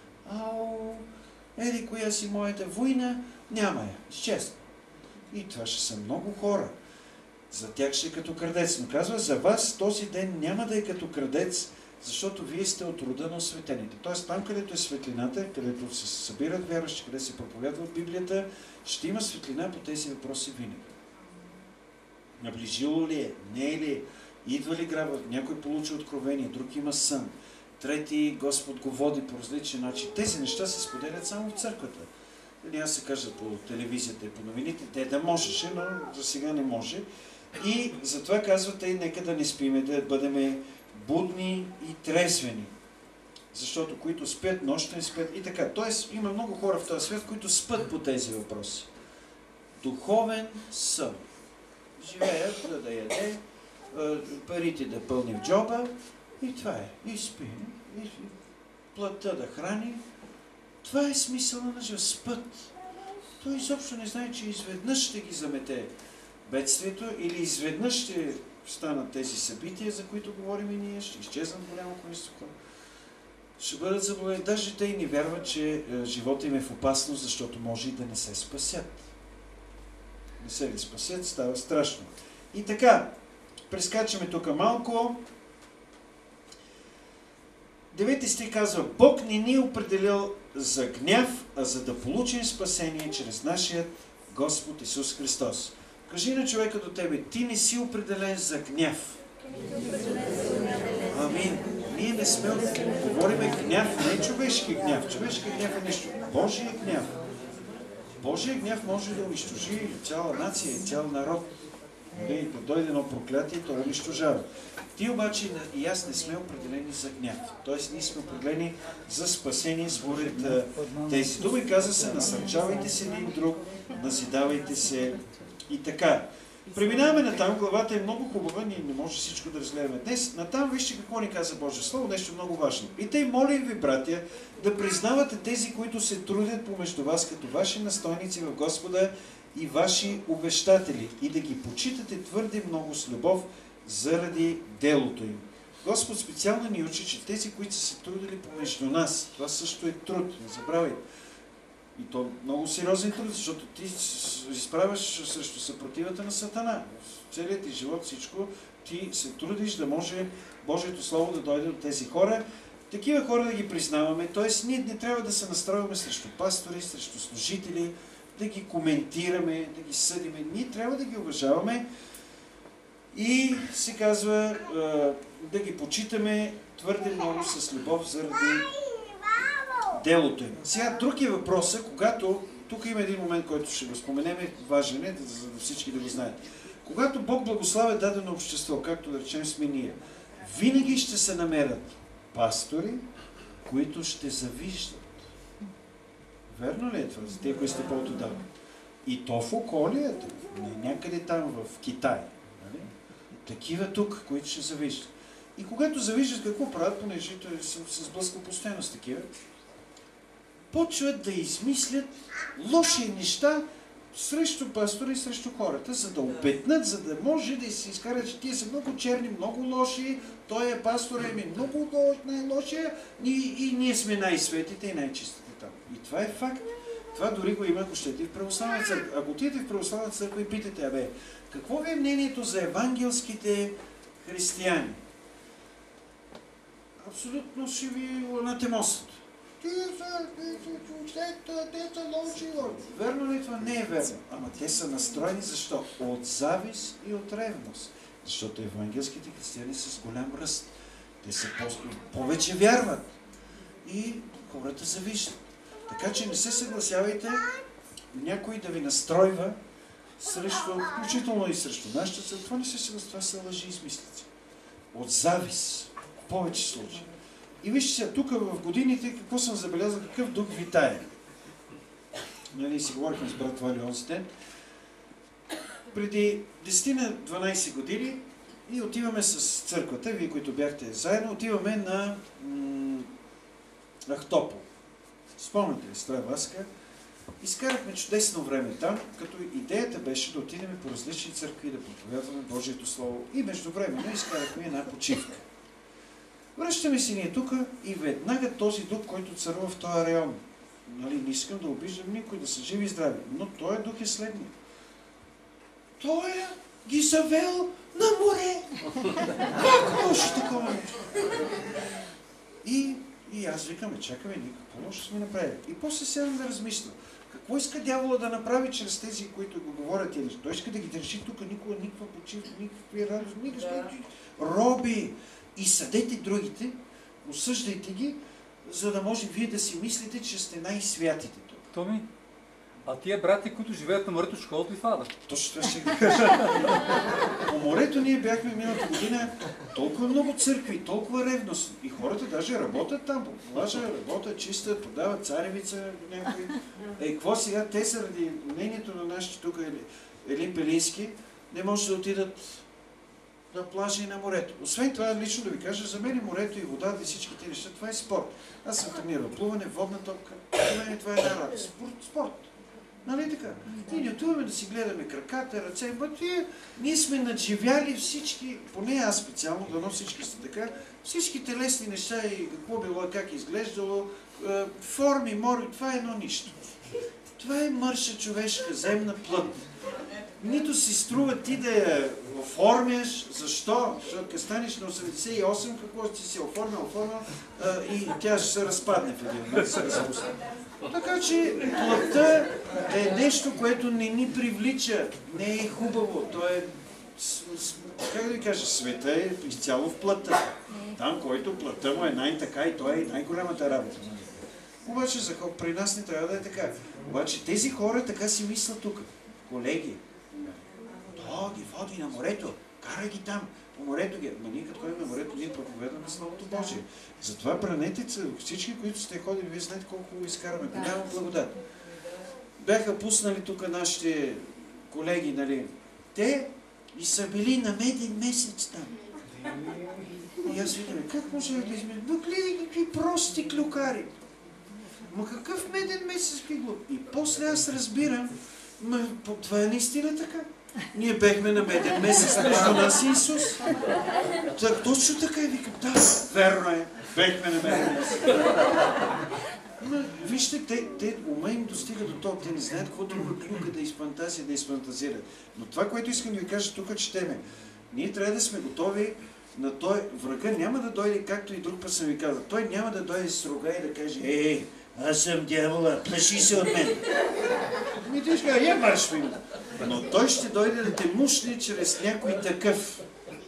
Еди, коя си моята война? Няма я. Изчезна. И това ще са много хора. За тях ще е като крадец. Но казва, за вас този ден няма да е като крадец, защото вие сте от рода на осветените. Тоест там, където е светлината, където се събират вярващи, където се проповядва в Библията, ще има светлина по тези въпроси винаги. Наближило ли е? Не е ли? Идва ли грабът? Някой получи откровение, друг има сън. Трети Господ го води по различен начин. Тези неща се споделят само в църквата. Няма се кажат по телевизията и по новините, те да можеше, но за сега не може. И затова казвате, нека да не спиме, да бъдем будни и трезвени. Защото които спят, нощен спят и така. Тоест има много хора в този свят, които спят по тези въпроси. Духовен сън. Живеят да яде, парите да пълни в джоба и това е. И спи, и плътта да храни. Това е смисъла на живота. Спът. Той изобщо не знае, че изведнъж ще ги замете бедствието или изведнъж ще станат тези събития, за които говорим и ние, ще изчезнат голямо количество хора. Ще бъдат заблудени. Даже те и не вярват, че живота им е в опасност, защото може и да не се спасят. Не се ли спасят, става страшно. И така, прескачаме тук малко. 9 стих казва, Бог не ни е определил за гняв, а за да получим спасение чрез нашия Господ Исус Христос. Кажи на човека до тебе, ти не си определен за гняв. Амин. Ние не сме говориме гняв, не човешки гняв. Човешки гняв е нещо. Божия гняв. Божия гняв може да унищожи цяла нация, цял народ. Да дойде едно проклятие, то унищожава. Ти обаче и аз не сме определени за гняв. Тоест ние сме определени за спасение според тези думи. Каза се, насърчавайте се един друг, назидавайте се и така. Преминаваме натам, главата е много хубава, ние не може всичко да разгледаме днес. Натам вижте какво ни каза Божие Слово, нещо много важно. И тъй молим ви, братя, да признавате тези, които се трудят помежду вас, като ваши настойници в Господа и ваши обещатели, и да ги почитате твърде много с любов заради делото им. Господ специално ни учи, че тези, които са се трудили помежду нас, това също е труд, не забравяйте. И то много сериозен труд, защото ти изправяш срещу съпротивата на Сатана. В целият ти живот всичко, ти се трудиш да може Божието Слово да дойде от тези хора. Такива хора да ги признаваме, т.е. ние не трябва да се настроиваме срещу пастори, срещу служители, да ги коментираме, да ги съдиме. Ние трябва да ги уважаваме и се казва да ги почитаме твърде много с любов заради делото им. Сега друг е въпросът, когато, тук има един момент, който ще го споменем, важен е, за да всички да го знаят. Когато Бог благославя дадено общество, както да речем сме ние, винаги ще се намерят пастори, които ще завиждат. Верно ли е това? За тези, които сте по-отдавна. И то в околията, не някъде там в Китай. Нали? Такива тук, които ще завиждат. И когато завиждат какво правят, понеже той се сблъсква постоянно с такива, почват да измислят лоши неща срещу пастора и срещу хората, за да опетнат, за да може да се изкарат, че тия са много черни, много лоши, той е пастор, много най-лошия и ние сме най-светите и най-чистите там. И това е факт. Това дори го има, ако щете, в православната църква. Ако отидете в православната църква и питате, какво ви е мнението за евангелските християни? Абсолютно ще ви анатемосат. Те са лоши. Верно ли това? Не е верно. Ама те са настроени защо? От завист и от ревност. Защото евангелските християни са с голям ръст. Те са повече вярват. И хората завиждат. Така че не се съгласявайте някой да ви настройва срещу, включително и срещу нашата църква. Това не се съгласява, това са лъжи и измислици. От завист. В повече случаи. И вижте сега, тук в годините какво съм забелязал, какъв дух витае. Нали, си говорихме с брат Вали онзи ден. Преди 10-12 години и отиваме с църквата, вие, които бяхте заедно, отиваме на Ахтопол. Спомняте ли, Стара Васка? Изкарахме чудесно време там, като идеята беше да отидем по различни църкви и да проповядваме Божието Слово. И междувременно изкарахме една почивка. Връщаме се ние тук и веднага този дух, който царува в този район. Нали, не искам да обиждам никой, да са живи и здрави, но този дух е следния. Той ги завел на море. Как може такова нещо? И аз викаме, чакаме, какво лошо сме направили? И после седам да размисля. Какво иска дявола да направи чрез тези, които го говорят тези? Той иска да ги държи тук, никаква почивка, никакви радост, никакви роби. И съдете другите, осъждайте ги, за да може вие да си мислите, че сте най-святите тук. Томи, а тия брати, които живеят на морето, ще ходят ли в ада? Точно това ще ги кажа. По морето ние бяхме миналата година толкова много църкви, толкова ревностни. И хората даже работят там, по плажа, работят, чистят, подават царевица някой. Какво сега? Те заради мнението на нашите тук Елин Пелински не може да отидат на плажа и на морето. Освен това, лично да ви кажа, за мен морето и водата и всички тези неща, това е спорт. Аз съм тренирал плуване, водна топка. За мен това е една радост. Спорт. Нали така? Ние не отиваме да си гледаме краката, ръце, ние сме надживяли всички, поне аз специално, дано всички сте така, всички телесни неща и какво било, как е изглеждало, форми, мори, това е едно нищо. Това е мърша човешка, земна плът. Нито си струва ти да я оформяш. Защо? Защото като станеш на 88, какво си се оформил и тя ще се разпадне в един момент, се разпусне. Така че плътта е нещо, което не ни привлича, не е хубаво. То е, как да ви кажа, света е изцяло в плътта. Там, който плътта му е най-така и той е най-голямата работа. Обаче при нас не трябва да е така. Обаче тези хора така си мислят тук. Колеги, то ги води на морето, кара ги там, по морето ги. Ма ние като ходим на морето, ние проповедаме Словото Божие. Затова бранете всички, които сте ходили, вие знаете колко го изкараме. Голяма благодат. Бяха пуснали тук нашите колеги, нали, те и са били на меден месец там. И аз видим, как може да измерим? Но гледай какви прости клюкари. Ма какъв меден месец какви глупи? И после аз разбирам, това е наистина така. Ние бехме на меден месец между нас и Исус. Так, точно така и викам, да, верно е, бехме на меден месец. Но, вижте, те ума им достига до това, те не знаят какво друга клюка да изфантазират. Но това, което искам да ви кажа тук, четеме. Ние трябва да сме готови на той врага. Няма да дойде, както и друг път съм ви казал. Той няма да дойде с рога и да каже, аз съм дявола, плаши се от мен. И ти ще кажа, марш ми. Но той ще дойде да те мушне чрез някой такъв.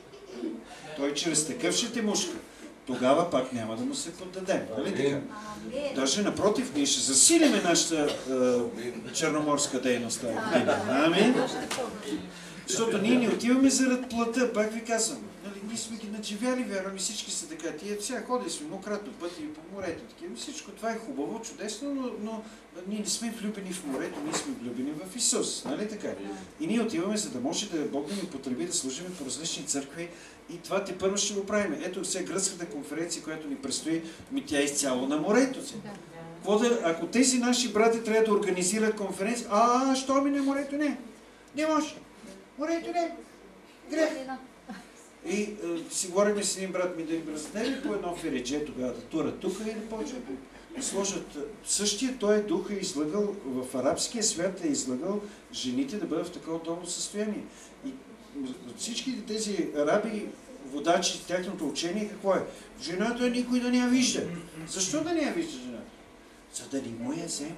Той чрез такъв ще те мушка. Тогава пак няма да му се поддадем. Нали така? Даже напротив, ние ще засилиме нашата черноморска дейност. Амин. Защото ние не отиваме заради плътта, пак ви казвам. Нали, ние сме ги надживяли, вярвам, и всички са така. Тия сега ходили сме многократно пъти по морето. Такива. Всичко това е хубаво, чудесно, но ние не сме влюбени в морето, ние сме влюбени в Исус. Нали така? И ние отиваме, за да може да Бог да ни потреби да служим по различни църкви. И това те първо ще го правим. Ето сега гръцката конференция, която ни предстои, тя е изцяло на морето си. Ако тези наши брати трябва да организират конференция, що ми не морето? Не може. Морето не. Грех. И си говорим с един брат ми да им разнели по едно фередже тогава да турат тук и да почват. Сложат същия той дух е излъгал, в арабския свят е излъгал жените да бъдат в такова долно състояние. И всички тези араби, водачи, тяхното учение какво е? Жената никой да не я вижда. Защо да не я вижда жената? За да не му я вземат.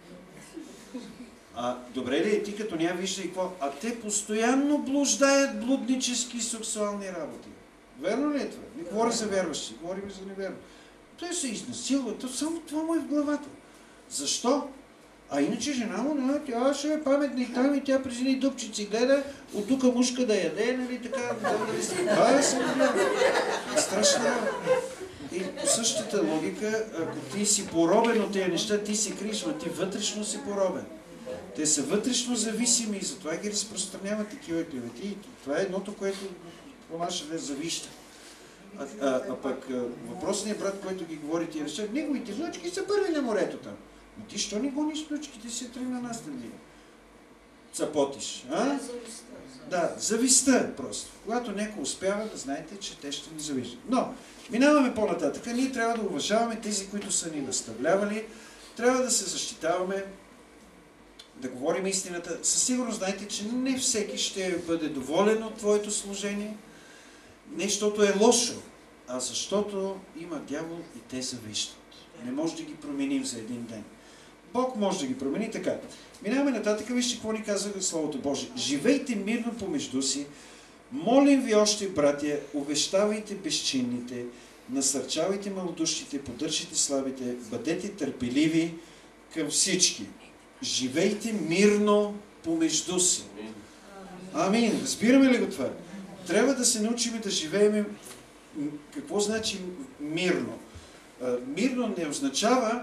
Добре ли е ти като ня вижда и какво? Те постоянно блуждаят блуднически и сексуални работи. Верно ли е това? Не говоря за вярващи, говорим за неверно. Той се изнасилва, само това му е в главата. Защо? Иначе жена му, тя ще е паметник там и тя през едни дупчици гледа, от тук мушка да яде, нали така, това е страшно. И по същата логика, ако ти си поробен от тези неща, ти се криеш, но ти вътрешно си поробен. Те са вътрешно зависими и затова ги разпространяват такива клевети. И това е едното, което по наша вест завища. Пък въпросният брат, който ги говори тия неща, неговите внучки са първи на морето там. Но ти що не гониш внучките си тръгна на нас да ги цапотиш? Да, завистта просто. Когато някой успява, да знаете, че те ще ни завиждат. Но, минаваме по-нататък. Ние трябва да уважаваме тези, които са ни наставлявали. Трябва да се защитаваме, да говорим истината. Със сигурност знаете, че не всеки ще бъде доволен от твоето служение. Не защото е лошо, а защото има дявол и те завиждат. Не може да ги променим за един ден. Бог може да ги промени така. Минаваме нататък, вижте какво ни казва Словото Божие. Живейте мирно помежду си, молим ви още, братя, увещавайте безчинните, насърчавайте малодушните, поддържайте слабите, бъдете търпеливи към всички. Живейте мирно помежду си. Амин. Разбираме ли го това? Трябва да се научим да живеем. Какво значи мирно? Мирно не означава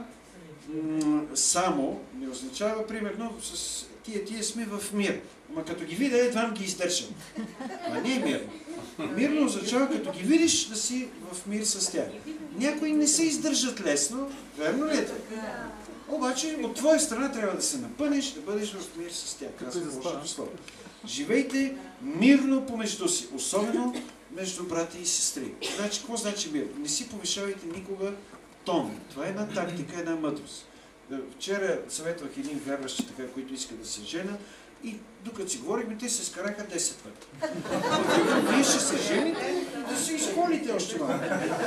не означава, примерно, с тия сме в мир. Ама като ги видя, едва ги издържам. Не е мирно. Мирно означава, като ги видиш, да си в мир с тях. Някои не се издържат лесно, верно ли е това? Обаче, от твоя страна трябва да се напънеш, да бъдеш в мир с тях. Казва Божието Слово. Живейте мирно помежду си, особено между брати и сестри. Значи, какво значи мир? Не си повишавайте никога тон. Това е една тактика, една мъдрост. Вчера съветвах един вярващи, така, които искат да се женят, и докато си говорихме, те се скараха 10 пъти. Вие ще се жените, да се изхолите още малко.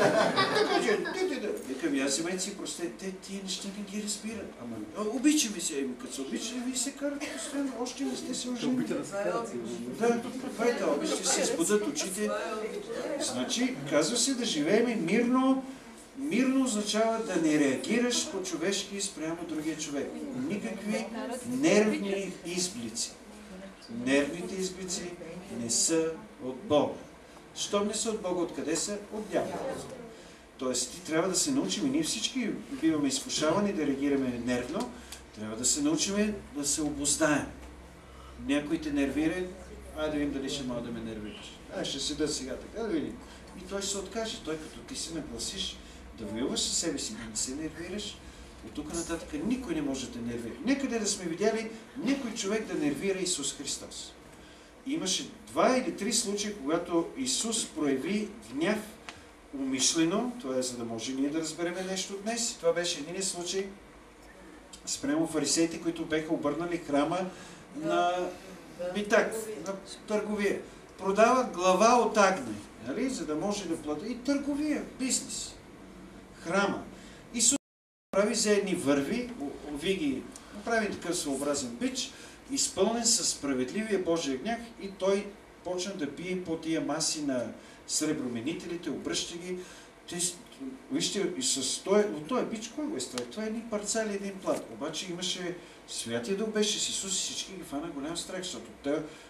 Викам, аз семейци си простете, тия неща не ги разбират. Ама, обичаме се, като се обичаме, вие се карате постоянно, още не сте се оженили. Да, това е това, обичате се изпадат очите. Значи, казва се да живеем мирно. Мирно означава да не реагираш по-човешки спрямо другия човек. Никакви нервни изблици. Нервните изблици не са от Бога. Щом не са от Бога, откъде са? От дявола. Тоест, ти трябва да се научим, и ние всички биваме изкушавани да реагираме нервно, трябва да се научим да се обоздаем. Някой те нервира, да видим дали ще мога да ме нервираш. Ще седа сега така, да видим. И той ще се откаже. Той като ти се нагласиш, да воюваш със себе си, да не се нервираш, от тук нататък никой не може да нервира. Някъде да сме видяли някой човек да нервира Исус Христос. И имаше 2 или 3 случая, когато Исус прояви гняв умишлено, това е за да може ние да разберем нещо днес. Това беше един случай спрямо фарисеите, които беха обърнали храма на битак, на търговия. Продават глава от агне, нали? За да може да плати. И търговия, бизнес. Храма. Исус прави за едни върви, направи такъв своеобразен бич, изпълнен със справедливия Божия гняв, и той почна да пие по тия маси на среброменителите, обръща ги. Вижте, и с този бич, кой го е строил? Това е едни парцали, един плат. Обаче имаше Святия Дух беше с Исус и всички ги фана голям страх, защото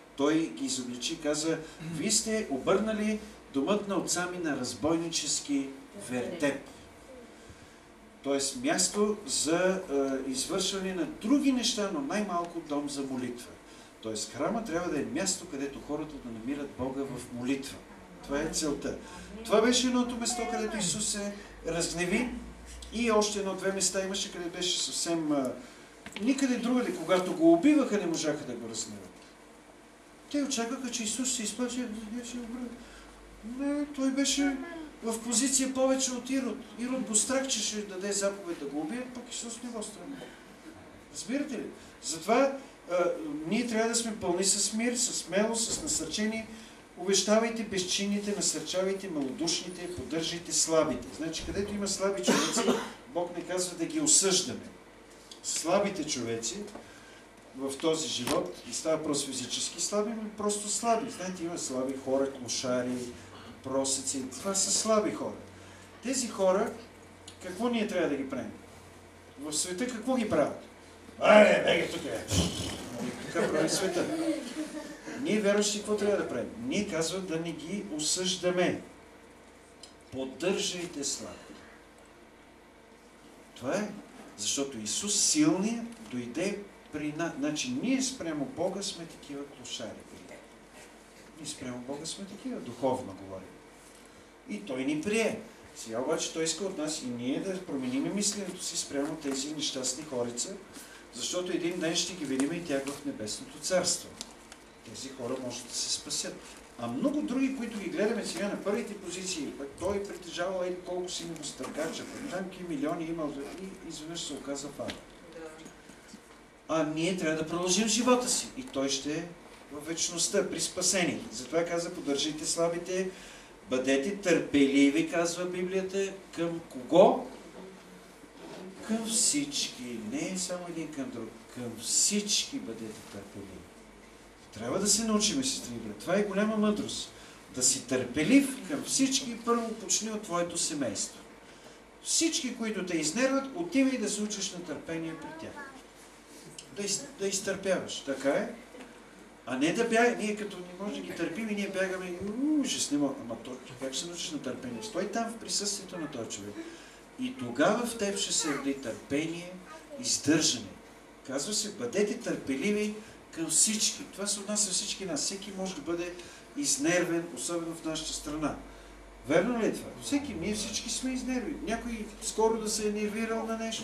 той ги изобличи и каза: вие сте обърнали домът на отца ми на разбойнически вертеп. Тоест място за извършване на други неща, но най-малко дом за молитва. Тоест храма трябва да е място, където хората да намират Бога в молитва. Това е целта. Това беше едното место, където Исус се разгневи, и още едно-две места имаше, където беше съвсем никъде другаде. Когато го убиваха, не можаха да го разгневат. Те очакваха, че Исус се изплаче. Не, той беше в позиция повече от Ирод. Ирод го страхчеше да даде заповед да го убие, пък Исус не го страхна. Разбирате ли? Затова ние трябва да сме пълни с мир, с смелост, с насърчение. Увещавайте безчинните, насърчавайте малодушните, поддържайте слабите. Значи, където има слаби човеци, Бог не казва да ги осъждаме. Слабите човеци в този живот, не става просто физически слаби, но просто слаби. Знаете, има слаби хора, клошари, просеци. Това са слаби хора. Тези хора, какво ние трябва да ги правим? В света какво ги правят? Бега тук е! Така прави света. Ние вярващи какво трябва да правим? Ние казват да не ги осъждаме. Поддържайте слаби. Това е. Защото Исус силният дойде при нас. Значи ние спрямо Бога сме такива клошари. Ние спрямо Бога сме такива, духовно говорим. И Той ни прие. Сега обаче Той иска от нас и ние да променим мисленето си спрямо тези нещастни хорица, защото един ден ще ги видим и тях в Небесното царство. Тези хора може да се спасят. А много други, които ги гледаме сега на първите позиции, пък той притежавал еди колко си му стъргача, там какви милиони имал и изведнъж се оказа фара. А ние трябва да продължим живота си и той ще е в вечността, при спасение. Затова каза: поддържайте слабите, бъдете търпеливи, казва Библията. Към кого? Към всички. Не само един към друг. Към всички бъдете търпеливи. Трябва да се научим, сестри и брат. Това е голяма мъдрост. Да си търпелив към всички, първо почни от твоето семейство. Всички, които те изнерват, отивай да се учиш на търпение при тях. Да изтърпяваш. Така е. А не да бягаме. Ние като не може да ги търпим и ние бягаме и ужас, не мога. Ама как ще се научиш на търпение? Стой там в присъствието на този човек. И тогава в теб ще се роди търпение, издържане. Казва се: бъдете търпеливи към всички. Това се отнася всички нас. Всеки може да бъде изнервен, особено в нашата страна. Верно ли е това? Всеки, ние всички сме изнервени. Някой скоро да се е нервирал на нещо?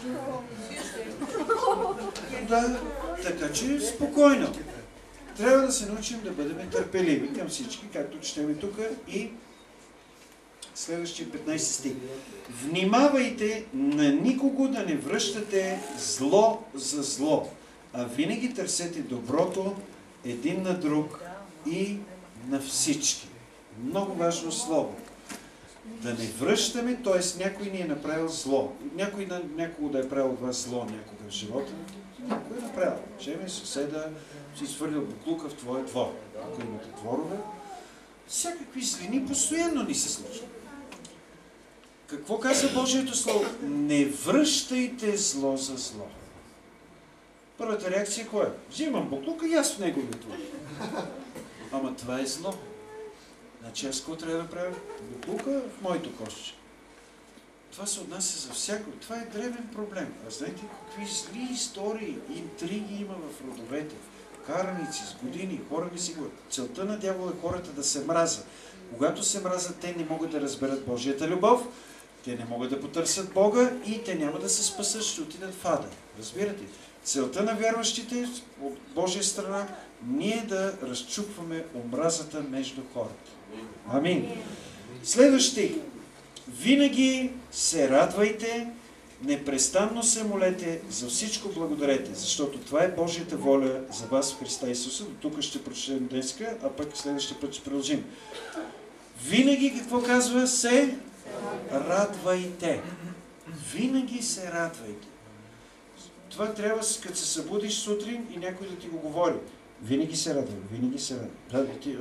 Да, така че спокойно. Трябва да се научим да бъдем търпеливи към всички, както четем тук, и следващия 15 стих. Внимавайте на никого да не връщате зло за зло, а винаги търсете доброто един на друг и на всички. Много важно слово. Да не връщаме, т.е. някой ни е направил зло. Някой да е правил от вас зло някога в живота. Някой е направил. Чеме съседа, си изхвърлил буклука в твоя двор. Ако имате дворове, всякакви злини постоянно ни се случват. Какво каза Божието Слово? Не връщайте зло за зло. Първата реакция коя е? Взимам буклука и аз в него готвя. Ама това е зло. Значи аз какво трябва да правя? Буклука в моето кошче. Това се отнася за всяко. Това е древен проблем. А знаете какви зли истории, интриги има в родовете? Караници с години, хора не си го. Целта на дявола е хората да се мразят. Когато се мразят, те не могат да разберат Божията любов, те не могат да потърсят Бога и те няма да се спасат, ще отидат в ада. Разбирате? Целта на вярващите от Божия страна ние да разчупваме омразата между хората. Амин. Следващи. Винаги се радвайте, непрестанно се молете, за всичко благодарете, защото това е Божията воля за вас в Христа Исуса. До тук ще прочетем днеска, а пък следващия път ще продължим. Винаги, какво казва? Се радвайте. Винаги се радвайте. Това трябва, като се събудиш сутрин и някой да ти го говори. Винаги се радвай, винаги се радвай. Радвай ти.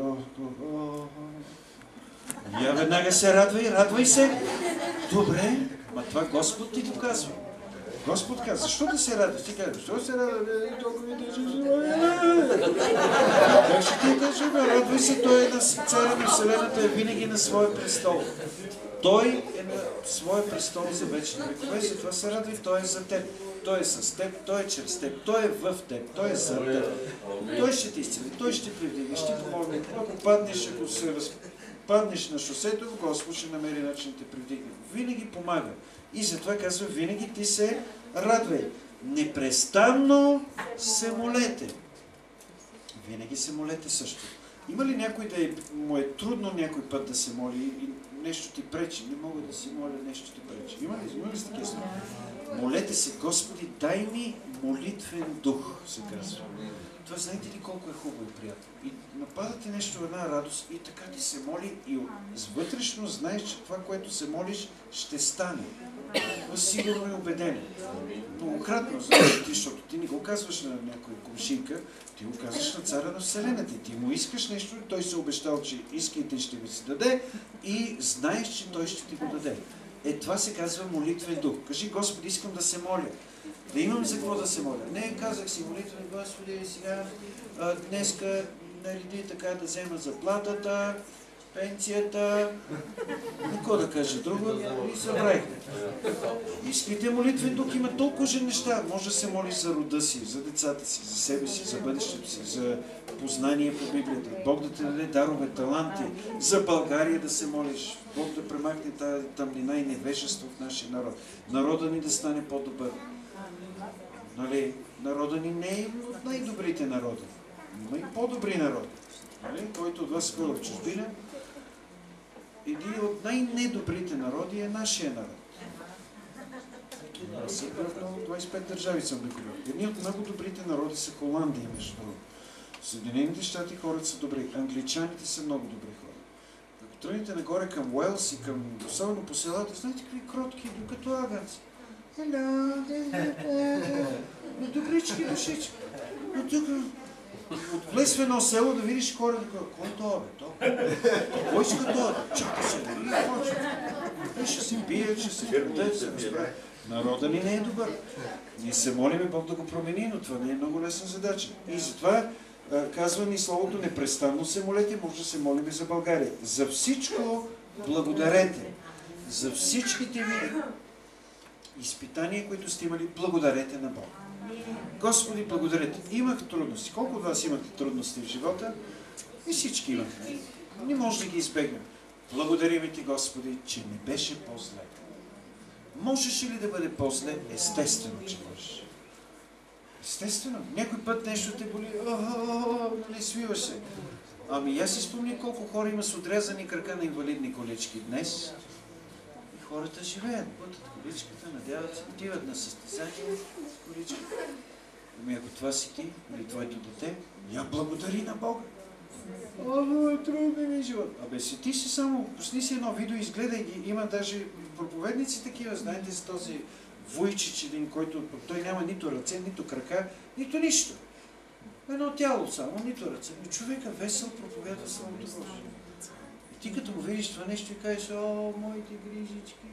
Я веднага се радвай се. Добре, ма това Господ ти го казва. Господ казва, защо да се радваш? Ти казва, защо се радваш? Как ще ти кажа, радвай се, той е на царя на вселената, е винаги на своя престол. Той е на своя престол за вечни векове, затова се радвай, той е за теб. Той е с теб, той е чрез теб, той е в теб, той е за теб. Той ще те изцели, той ще привдига, ще помогне. Ако паднеш, ако се паднеш на шосето, Господ ще намери начин да те привдигне. Винаги помага. И затова казва, винаги ти се радвай. Непрестанно се молете. Винаги се молете също. Има ли някой му е трудно някой път да се моли и нещо ти пречи? Не мога да си моля, нещо ти пречи. Има ли такива случаи? Молете се, Господи, дай ми молитвен дух, се казва. Това знаете ли колко е хубаво и приятно? И нападате нещо, една радост и така ти се моли и вътрешно знаеш, че това, което се молиш, ще стане. Това сигурно е убедено. Многократно знаеш ти, защото ти не го казваш на някоя комшинка, ти го казваш на царя на вселената. Ти му искаш нещо, той се обещал, че искайте ще ви се даде и знаеш, че той ще ти го даде. Това се казва молитвен дух. Кажи, Господи, искам да се моля. Да имам за какво да се моля. Не, казах си, молитвен Господи, сега днеска нареди така да взема заплатата, пенсията, какво да кажа друго, и събрахме. Искайте молитвен дух, има толкова же неща. Може да се молиш за рода си, за децата си, за себе си, за бъдещето си, за познание по Библията. Бог да те даде дарове, таланти, за България да се молиш. Бог да премахне тази тъмнина и невежество в нашия народ. Народа ни да стане по-добър. Нали? Народа ни не е от най-добрите народи. Има и по-добри народи. Нали? Който от вас хора в чужбина, един от най-недобрите народи е нашия народ. Аз съм в 25 държави съм обиколил. Едни от много добрите народи са Холандия, между другото. В Съединените щати хората са добри. Англичаните са много добри хора. Ако тръгнете нагоре към Уелс и към, особено по селата, знаете какви кротки, докато агънци. Добрички душички. Но тук влез в едно село да видиш хора да кажат, кой е това, бе? Кой иска това? Чакай се, и ще се бият, ще се гърдат, се възправят. Народа ни не е добър. Ние се молиме Бог да го промени, но това не е много лесна задача. И затова казва ни словото, непрестанно се молете, може да се молим за България. За всичко благодарете. За всичките ви изпитания, които сте имали, благодарете на Бога. Господи, благодарете. Имах трудности. Колко от вас имате трудности в живота? И всички имахме. Не може да ги избегнем. Благодарим ти, Господи, че не беше по-зле. Можеш ли да бъде по-зле? Естествено, че можеш. Естествено. Някой път нещо те боли. Нали, свиваш се. Ами аз си спомня колко хора има с отрязани крака на инвалидни колички днес. И хората живеят. Пътат количката, надяват се, отиват на състезание с количката. Ами ако това си ти, или твоето дете, я благодари на Бога. Трудно ми живот. Абе, ти си само, пусни си едно видео, изгледай ги. Има даже проповедници такива, знаете за този войчич един, който той няма нито ръце, нито крака, нито нищо. Едно тяло само, нито ръце. И човека весел проповядва Словото Божие. И ти като го видиш това нещо и кажеш, моите грижички.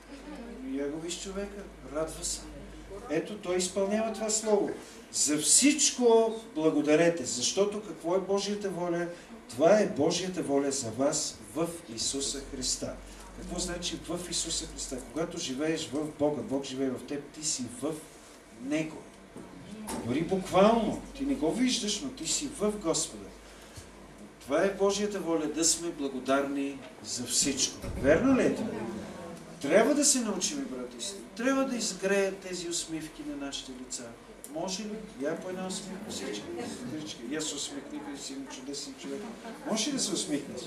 И я го виж човека, радва се. Ето, той изпълнява това слово. За всичко благодарете, защото какво е Божията воля? Това е Божията воля за вас в Исуса Христа. Какво значи в Исуса Христа? Когато живееш в Бога, Бог живее в теб, ти си в Него. Дори буквално, ти не го виждаш, но ти си в Господа. Това е Божията воля, да сме благодарни за всичко. Верно ли е това? Трябва да се научим, брати си. Трябва да изгреят тези усмивки на нашите лица. Може ли? Я по една усмивка всички. Я се усмихни, къде си чудесен човек. Може ли да се усмихнеш?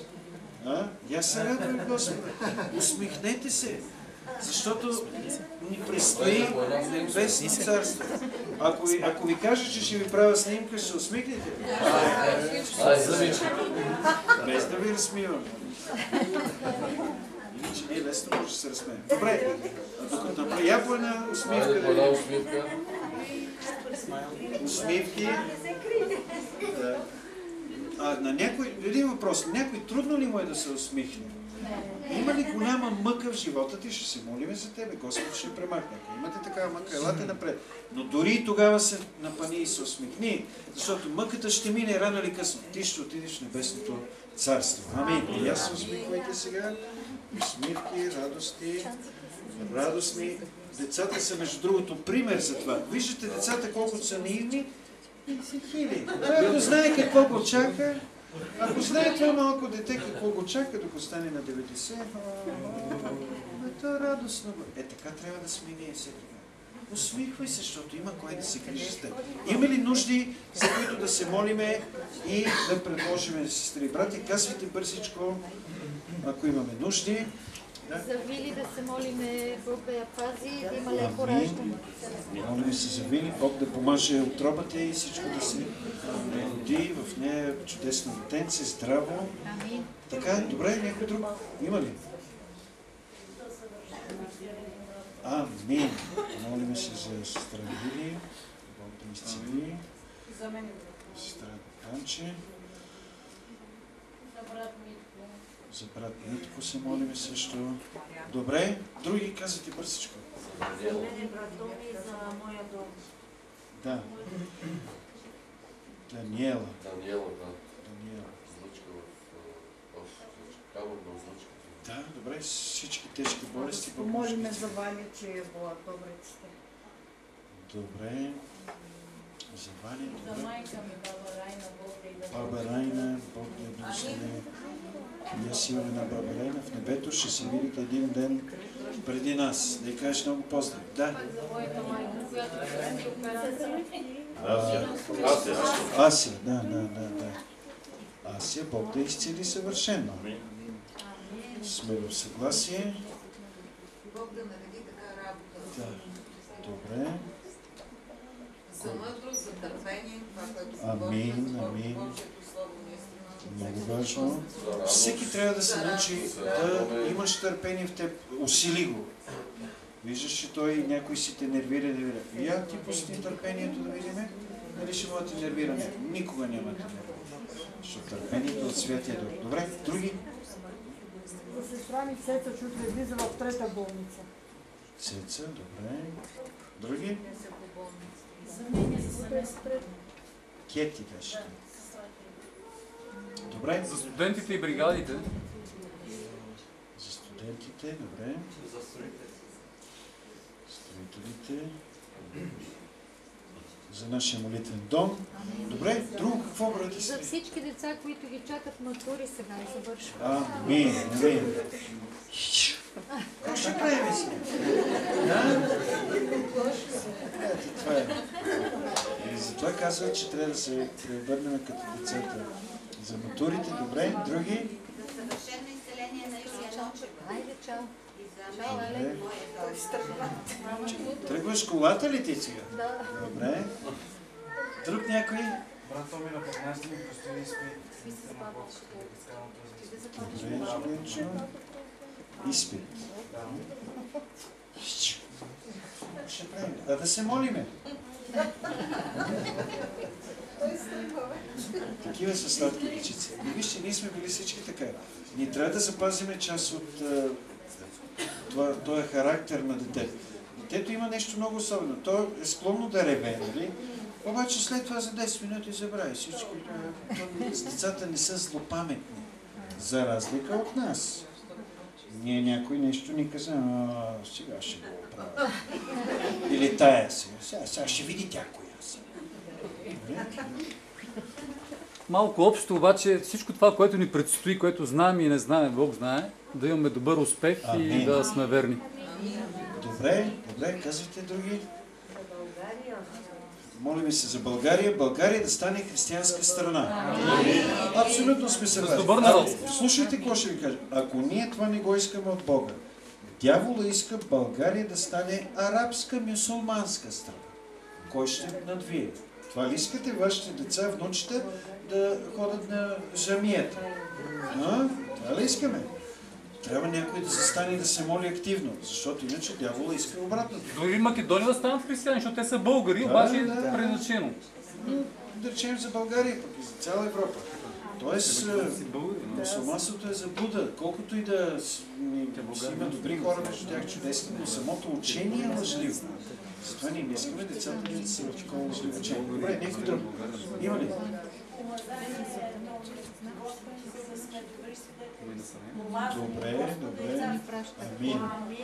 Я се радвам, Господи. Усмихнете се, защото ни предстои небесно царство. Ако ви кажа, че ще ви правя снимка, ще се усмихнете. Без да ви разсмивам. Иначе ние лесно може да се разсмеем. Добре, докато направя я по една усмивка. Усмивки. На някой, един въпрос, някой трудно ли му е да се усмихне? Има ли голяма мъка в живота ти? Ще се молим за тебе. Господ ще премахне. Ако имате такава мъка, елате напред. Но дори и тогава се напани и се усмихни, защото мъката ще мине рано или късно. Ти ще отидеш в небесното царство. Амин. И аз се усмихвайте сега. Усмивки, радостни. Децата са, между другото, пример за това. Виждате децата колко са наивни и се хили. Ако знае какво го чака, ако знае това малко дете какво го чака, докато стане на 90, то радостно. Така трябва да сме ние сега. Усмихвай се, защото има кой да се грижи с теб. Има ли нужди, за които да се молиме и да предложиме сестри и брати? Казвайте бързичко, ако имаме нужди. Да. За Вили да се молиме, Бог да я пази и да има леко раждане. Молиме се за Вили, Бог да помаже отробата и всичко да се роди в нея чудесно детенце, здраво. Амин. Така, добре, някой друг? Има ли? Амин. Молиме се за сестра Вили, Бог да изцели. За мен. Сестра Ганче. За брат Митко се молиме също. Добре, други казвате бързичко. За мен брат Томи и за моя дом. Да. Даниела. Даниела, да. Даниела. Злъчка в камък на злъчка. Да, добре, всички тежки болести. Помолиме за Ваня, че е била добреците. Добре. За Ваня, добре. За майка ми, баба Райна, Бог да й да Баба Райна, Бог да я благослови. Ние силни на Баба Райна в небето ще се видите един ден преди нас. Да й кажеш много поздрави. Да. за моята майка, която преди операция. Ася, да. Ася, Бог да изцели съвършено. Сме в съгласие. Бог да нареди така работа. Да. Добре. За мъдрост, за търпение, това, което се Амин. Много важно. Всеки трябва да се научи да имаш търпение в теб. Усили го. Виждаш, че той някой си те нервира. Я ти пусни търпението да видиме. Дали ще може да те нервира? Никога няма да те нервира. Защото търпението от Святия Дух. Добре, други? За сестра ми Цеца чутре влиза в трета болница. Цеца, добре. Други? За мен за семестър. Кети беше. Добре. За студентите и бригадите. За студентите, добре. За Строителите. За нашия молитвен дом. Добре, друго какво, брати? За всички деца, които ги чакат матури сега и завършват. Амин. Какво ще правим сега? Това е. И затова казва, че трябва да се преобърнем като децата. За матурите, добре. Други? За съвършено изцеление на Юлия Ночева. Айде, чао. И за мен, моя дом. Тръгваш колата ли ти сега? Да. Добре. Друг някой? Брат Томи на 15 ми предстои изпит. Добре, Жиленчо. Изпит. Ще правим. Да се молиме. Такива са сладки дечици. И вижте, ние сме били всички така. Ние трябва да запазиме част от този характер на детето. Детето има нещо много особено. То е склонно да реве, нали? Обаче след това за 10 минути забрави всички. Децата не са злопаметни. За разлика от нас. Ние някой нещо ни каза, сега ще го оправя. Или тая сега ще види тя коя си. Малко общо, обаче всичко това, което ни предстои, което знаем и не знаем, Бог знае, да имаме добър успех и да сме верни. Добре, казвайте други. Молим се за България. България да стане християнска страна. Абсолютно сме съгласни. Слушайте какво ще ви кажа. Ако ние това не го искаме от Бога, дявола иска България да стане арабска мюсулманска страна. Кой ще надвие? Това ли искате вашите деца, внучите да ходят на джамията? Това ли искаме? Трябва някой да застане и да се моли активно, защото иначе дявола иска обратното. Дори Македония да станат християни, защото те са българи, обаче е предназначено. Да речем за България, пък и за цяла Европа. Тоест, мусулманството е за Буда. Колкото и да има добри хора между тях чудесни, но самото учение е лъжливо. Затова ние не искаме децата да са в такова лъжливо учение. Добре, някой друг. Има ли? Добре, добре. Амин.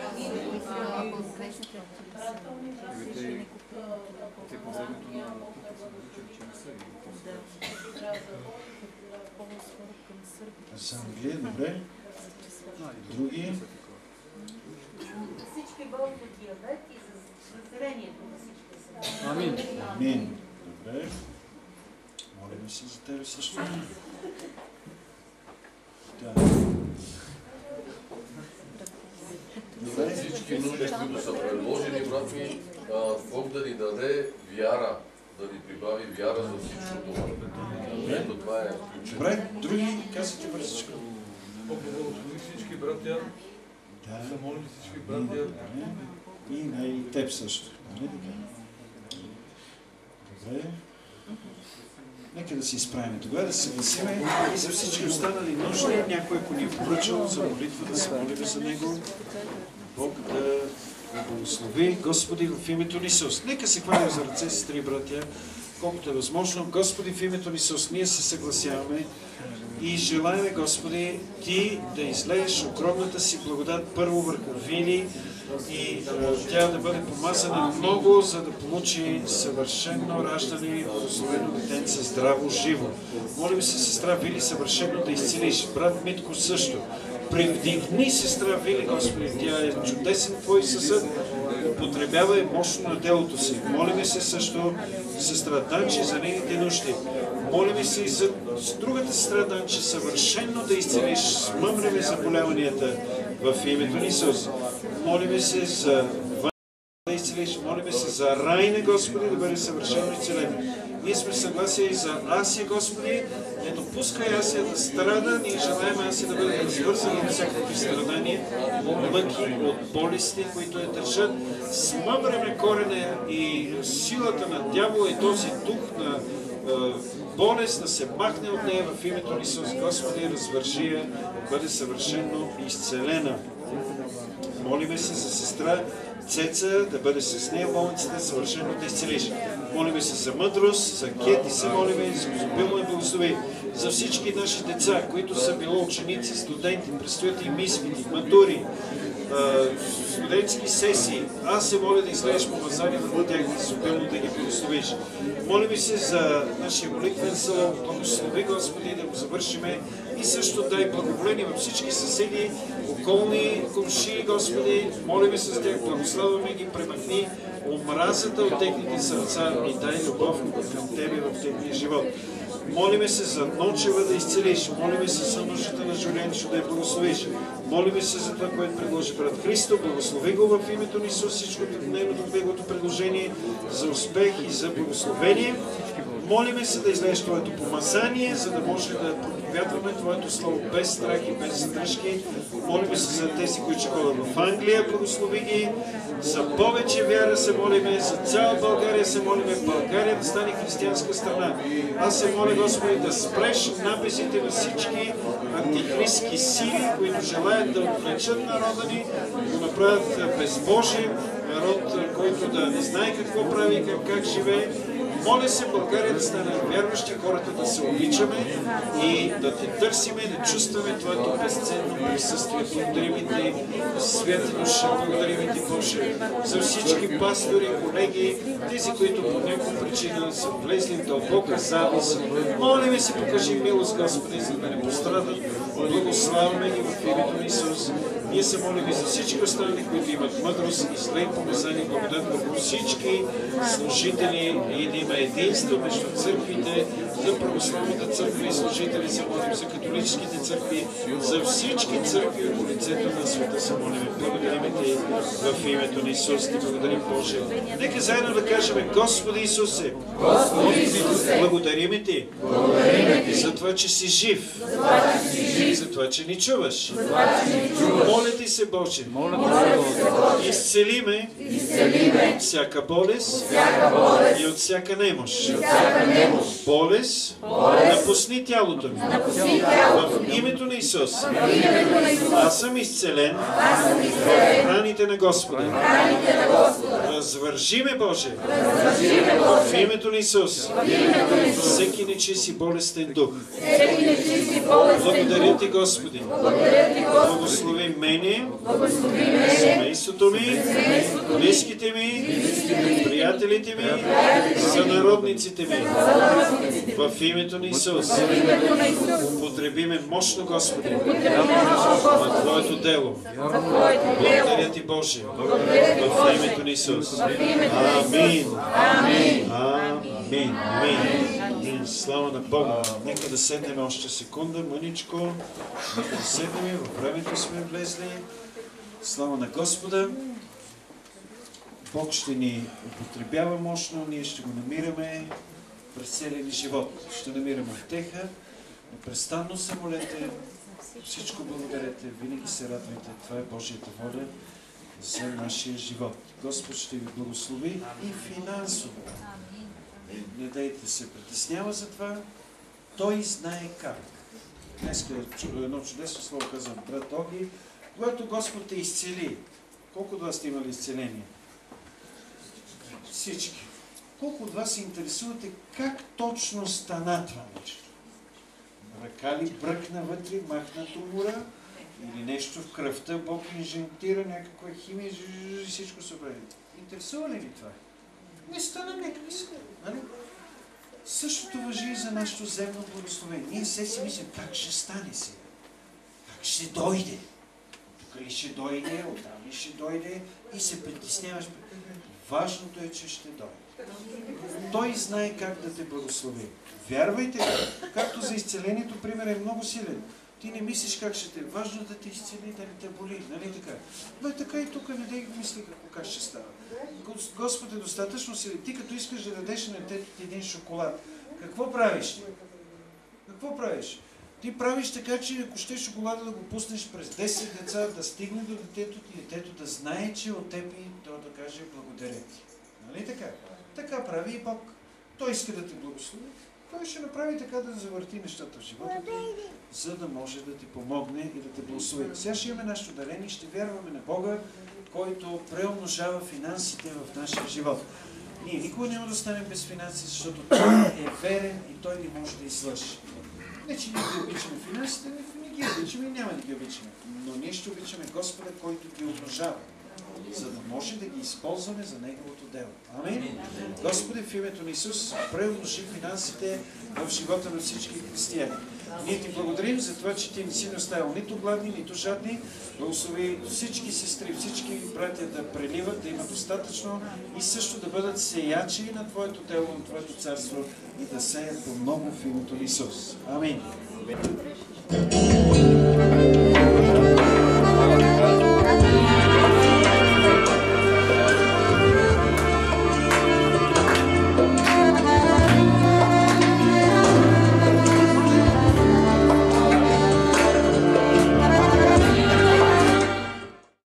За Англия, добре. Други? Всички болни от диабет и за зрението на всички. Амин. Амин. Добре. Молим се за тебе също. Да. За всички нужди, които са предложени, брат ми, Бог да ни даде вяра, да ни прибави вяра за всичко това. Ето това е ключът. Добре, други казвате бързичко. Бог да благослови всички братя. Да се молим всички братя. И теб също. Добре. Нека да се изправим тогава, да се съгласиме и за всички останали нужди. Някой, ако ни е поръчал за молитва, да се молим за него. Бог да благослови Господи в името на Исус. Нека се хвалим за ръце, сестри, братя, колкото е възможно. Господи, в името на Исус, ние се съгласяваме и желаем, Господи, Ти да излееш огромната си благодат първо върху Вили и тя да бъде помазана много, за да получи съвършено раждане и благословено детенце, здраво, живо. Молим се, сестра Вили, съвършено да изцелиш. Брат Митко също. Привдигни сестра Вили, Господи, тя е чудесен Твой съсъд, употребявай мощно на делото си. Молиме се също сестра Данче за нейните нужди. Молиме се и за другата сестра Данче, съвършено да изцелиш смъмреме заболяванията в името на Исус. Молиме се за да изцелиш, молиме се за Райна, Господи, да бъде съвършено изцелена. Ние сме съгласие и за Асия, Господи, не допускай Асия да страда, ние желаем Асия да бъде развързана от всякакви страдания, от мъки, от болести, които я държат. Смъмреме корена и силата на дявола и този дух на болест да се махне от нея в името на Исус. Господи, развържи я, да бъде съвършено изцелена. Молиме се за сестра Цеца, да бъде с нея в болницата, съвършено да изцелиш. Молиме се за мъдрост, за Кети се молиме, за изобилно и благослови. За всички наши деца, които са било ученици, студенти, предстоят им изпити, матури, студентски сесии. Аз се моля да излезеш помазание върху тях, да изобилно да ги благословиш. Молиме се за нашия молитвен салон, благослови Господи, да го завършиме и също дай благоволение във всички съседи, околни комши, Господи, молиме се за тях, благославяме ги, премахни омразата от техните сърца и дай любов към Тебе в техния живот. Молиме се за Ночева да изцелиш, молиме се за нуждата на Жуленчо да я благословиш. Молиме се за това, което предложи брат Христо, благослови го в името на Исус, всичкото неговото предложение за успех и за благословение. Молиме се да излезеш Твоето помазание, за да може да проповядваме Твоето Слово без страх и без задръжки. Молиме се за тези, които ще ходят в Англия, благослови ги. За повече вяра се молиме, за цяла България се молиме, България да стане християнска страна. Аз се моля, Господи, да спреш написите на всички антихристски сили, които желаят да отвлечат народа ни, да го направят безбожие, народ, който да не знае какво прави и как живее. Моля се България да стане вярващи, хората да се обичаме и да те търсиме, да чувстваме Твоето безценно присъствие. Благодарим Ти, свята душа, благодарим Ти, Боже, за всички пастори, колеги, тези, които по някаква причина са влезли в дълбока завист. Молиме се, покажи милост, Господи, за да не пострадат. Благославяме ги в името на Исус. Ние се молим и за всички останали, които имат мъдрост и зле помазани, благодат върху всички служители и да има единство между църквите, за православната църква и служители се молим, за католическите църкви, за всички църкви по лицето на света се молим. Благодарим Ти в името на Исус. Ти благодарим, Боже. Нека заедно да кажем: Господи Исусе, благодарим Ти за това, че си жив, за това, че ни чуваш. Моля Ти се, Боже, изцели ме от всяка болест и от всяка немощ. Болест, напусни тялото ми. В името на Исус. Аз съм изцелен в раните на Господа. Развържи ме, Боже, в името на Исус. Всеки нечист и болестен дух. Благодаря Ти, Господи. Благослови мене, семейството ми, близките ми, приятелите ми, сънародниците ми. В името на Исус. Употреби ме мощно, Господи, на Твоето дело. Благодаря Ти, Боже, в името на Исус. Амин. Амин. Амин. Слава на Бога. Нека да седнем още секунда, мъничко. Нека да седнем, във времето сме влезли. Слава на Господа. Бог ще ни употребява мощно, ние ще го намираме през целия ни живот. Ще намираме утеха. Непрестанно се молете. Всичко благодарете. Винаги се радвайте. Това е Божията воля за нашия живот. Господ ще ви благослови и финансово. Не дайте се притеснява за това. Той знае как. Днес едно чудесно слово казвам, брат Оги. Когато Господ те изцели, колко от вас сте имали изцеление? Всички. Колко от вас се интересувате как точно стана това нещо? Ръка ли бръкна вътре, махна тумора или нещо в кръвта, Бог инжектира някаква химия и всичко се прави. Интересува ли това? Не стана някакви си. Нали? Същото важи и за нашето земно благословение. Ние все си мислим как ще стане сега. Как ще дойде. Тук ли ще дойде, оттам ли ще дойде и се притесняваш. Важното е, че ще дойде. Той знае как да те благослови. Вярвайте, както за изцелението, пример е много силен. Ти не мислиш как ще те. Важно да те изцели, да не те боли. Нали така? Но така и тук не дай го мисли как ще става. Господ е достатъчно силен. Ти като искаш да дадеш на детето ти един шоколад, какво правиш? Какво правиш? Ти правиш така, че ако ще шоколада да го пуснеш през 10 деца, да стигне до детето ти, детето да знае, че от теб и то да каже благодаря ти. Нали така? Така прави и Бог. Той иска да те благослови. Той ще направи така да завърти нещата в живота ти, за да може да ти помогне и да те благослови. Сега ще имаме нашето дарение и ще вярваме на Бога, който преумножава финансите в нашия живот. Ние никога няма да станем без финанси, защото Той е верен и Той не може да излъже. Не, че ние ги обичаме финансите, не ги обичаме и няма да ги обичаме. Но ние ще обичаме Господа, който ги умножава, за да може да ги използваме за Неговото дело. Амин. Господи, в името на Исус, преумножи финансите в живота на всички християни. Ние ти благодарим за това, че ти не си не оставил нито гладни, нито жадни. Благослови всички сестри, всички братя да преливат, да имат достатъчно и също да бъдат сеячи на Твоето тело, на Твоето царство и да сеят по много в името на Исус. Амин.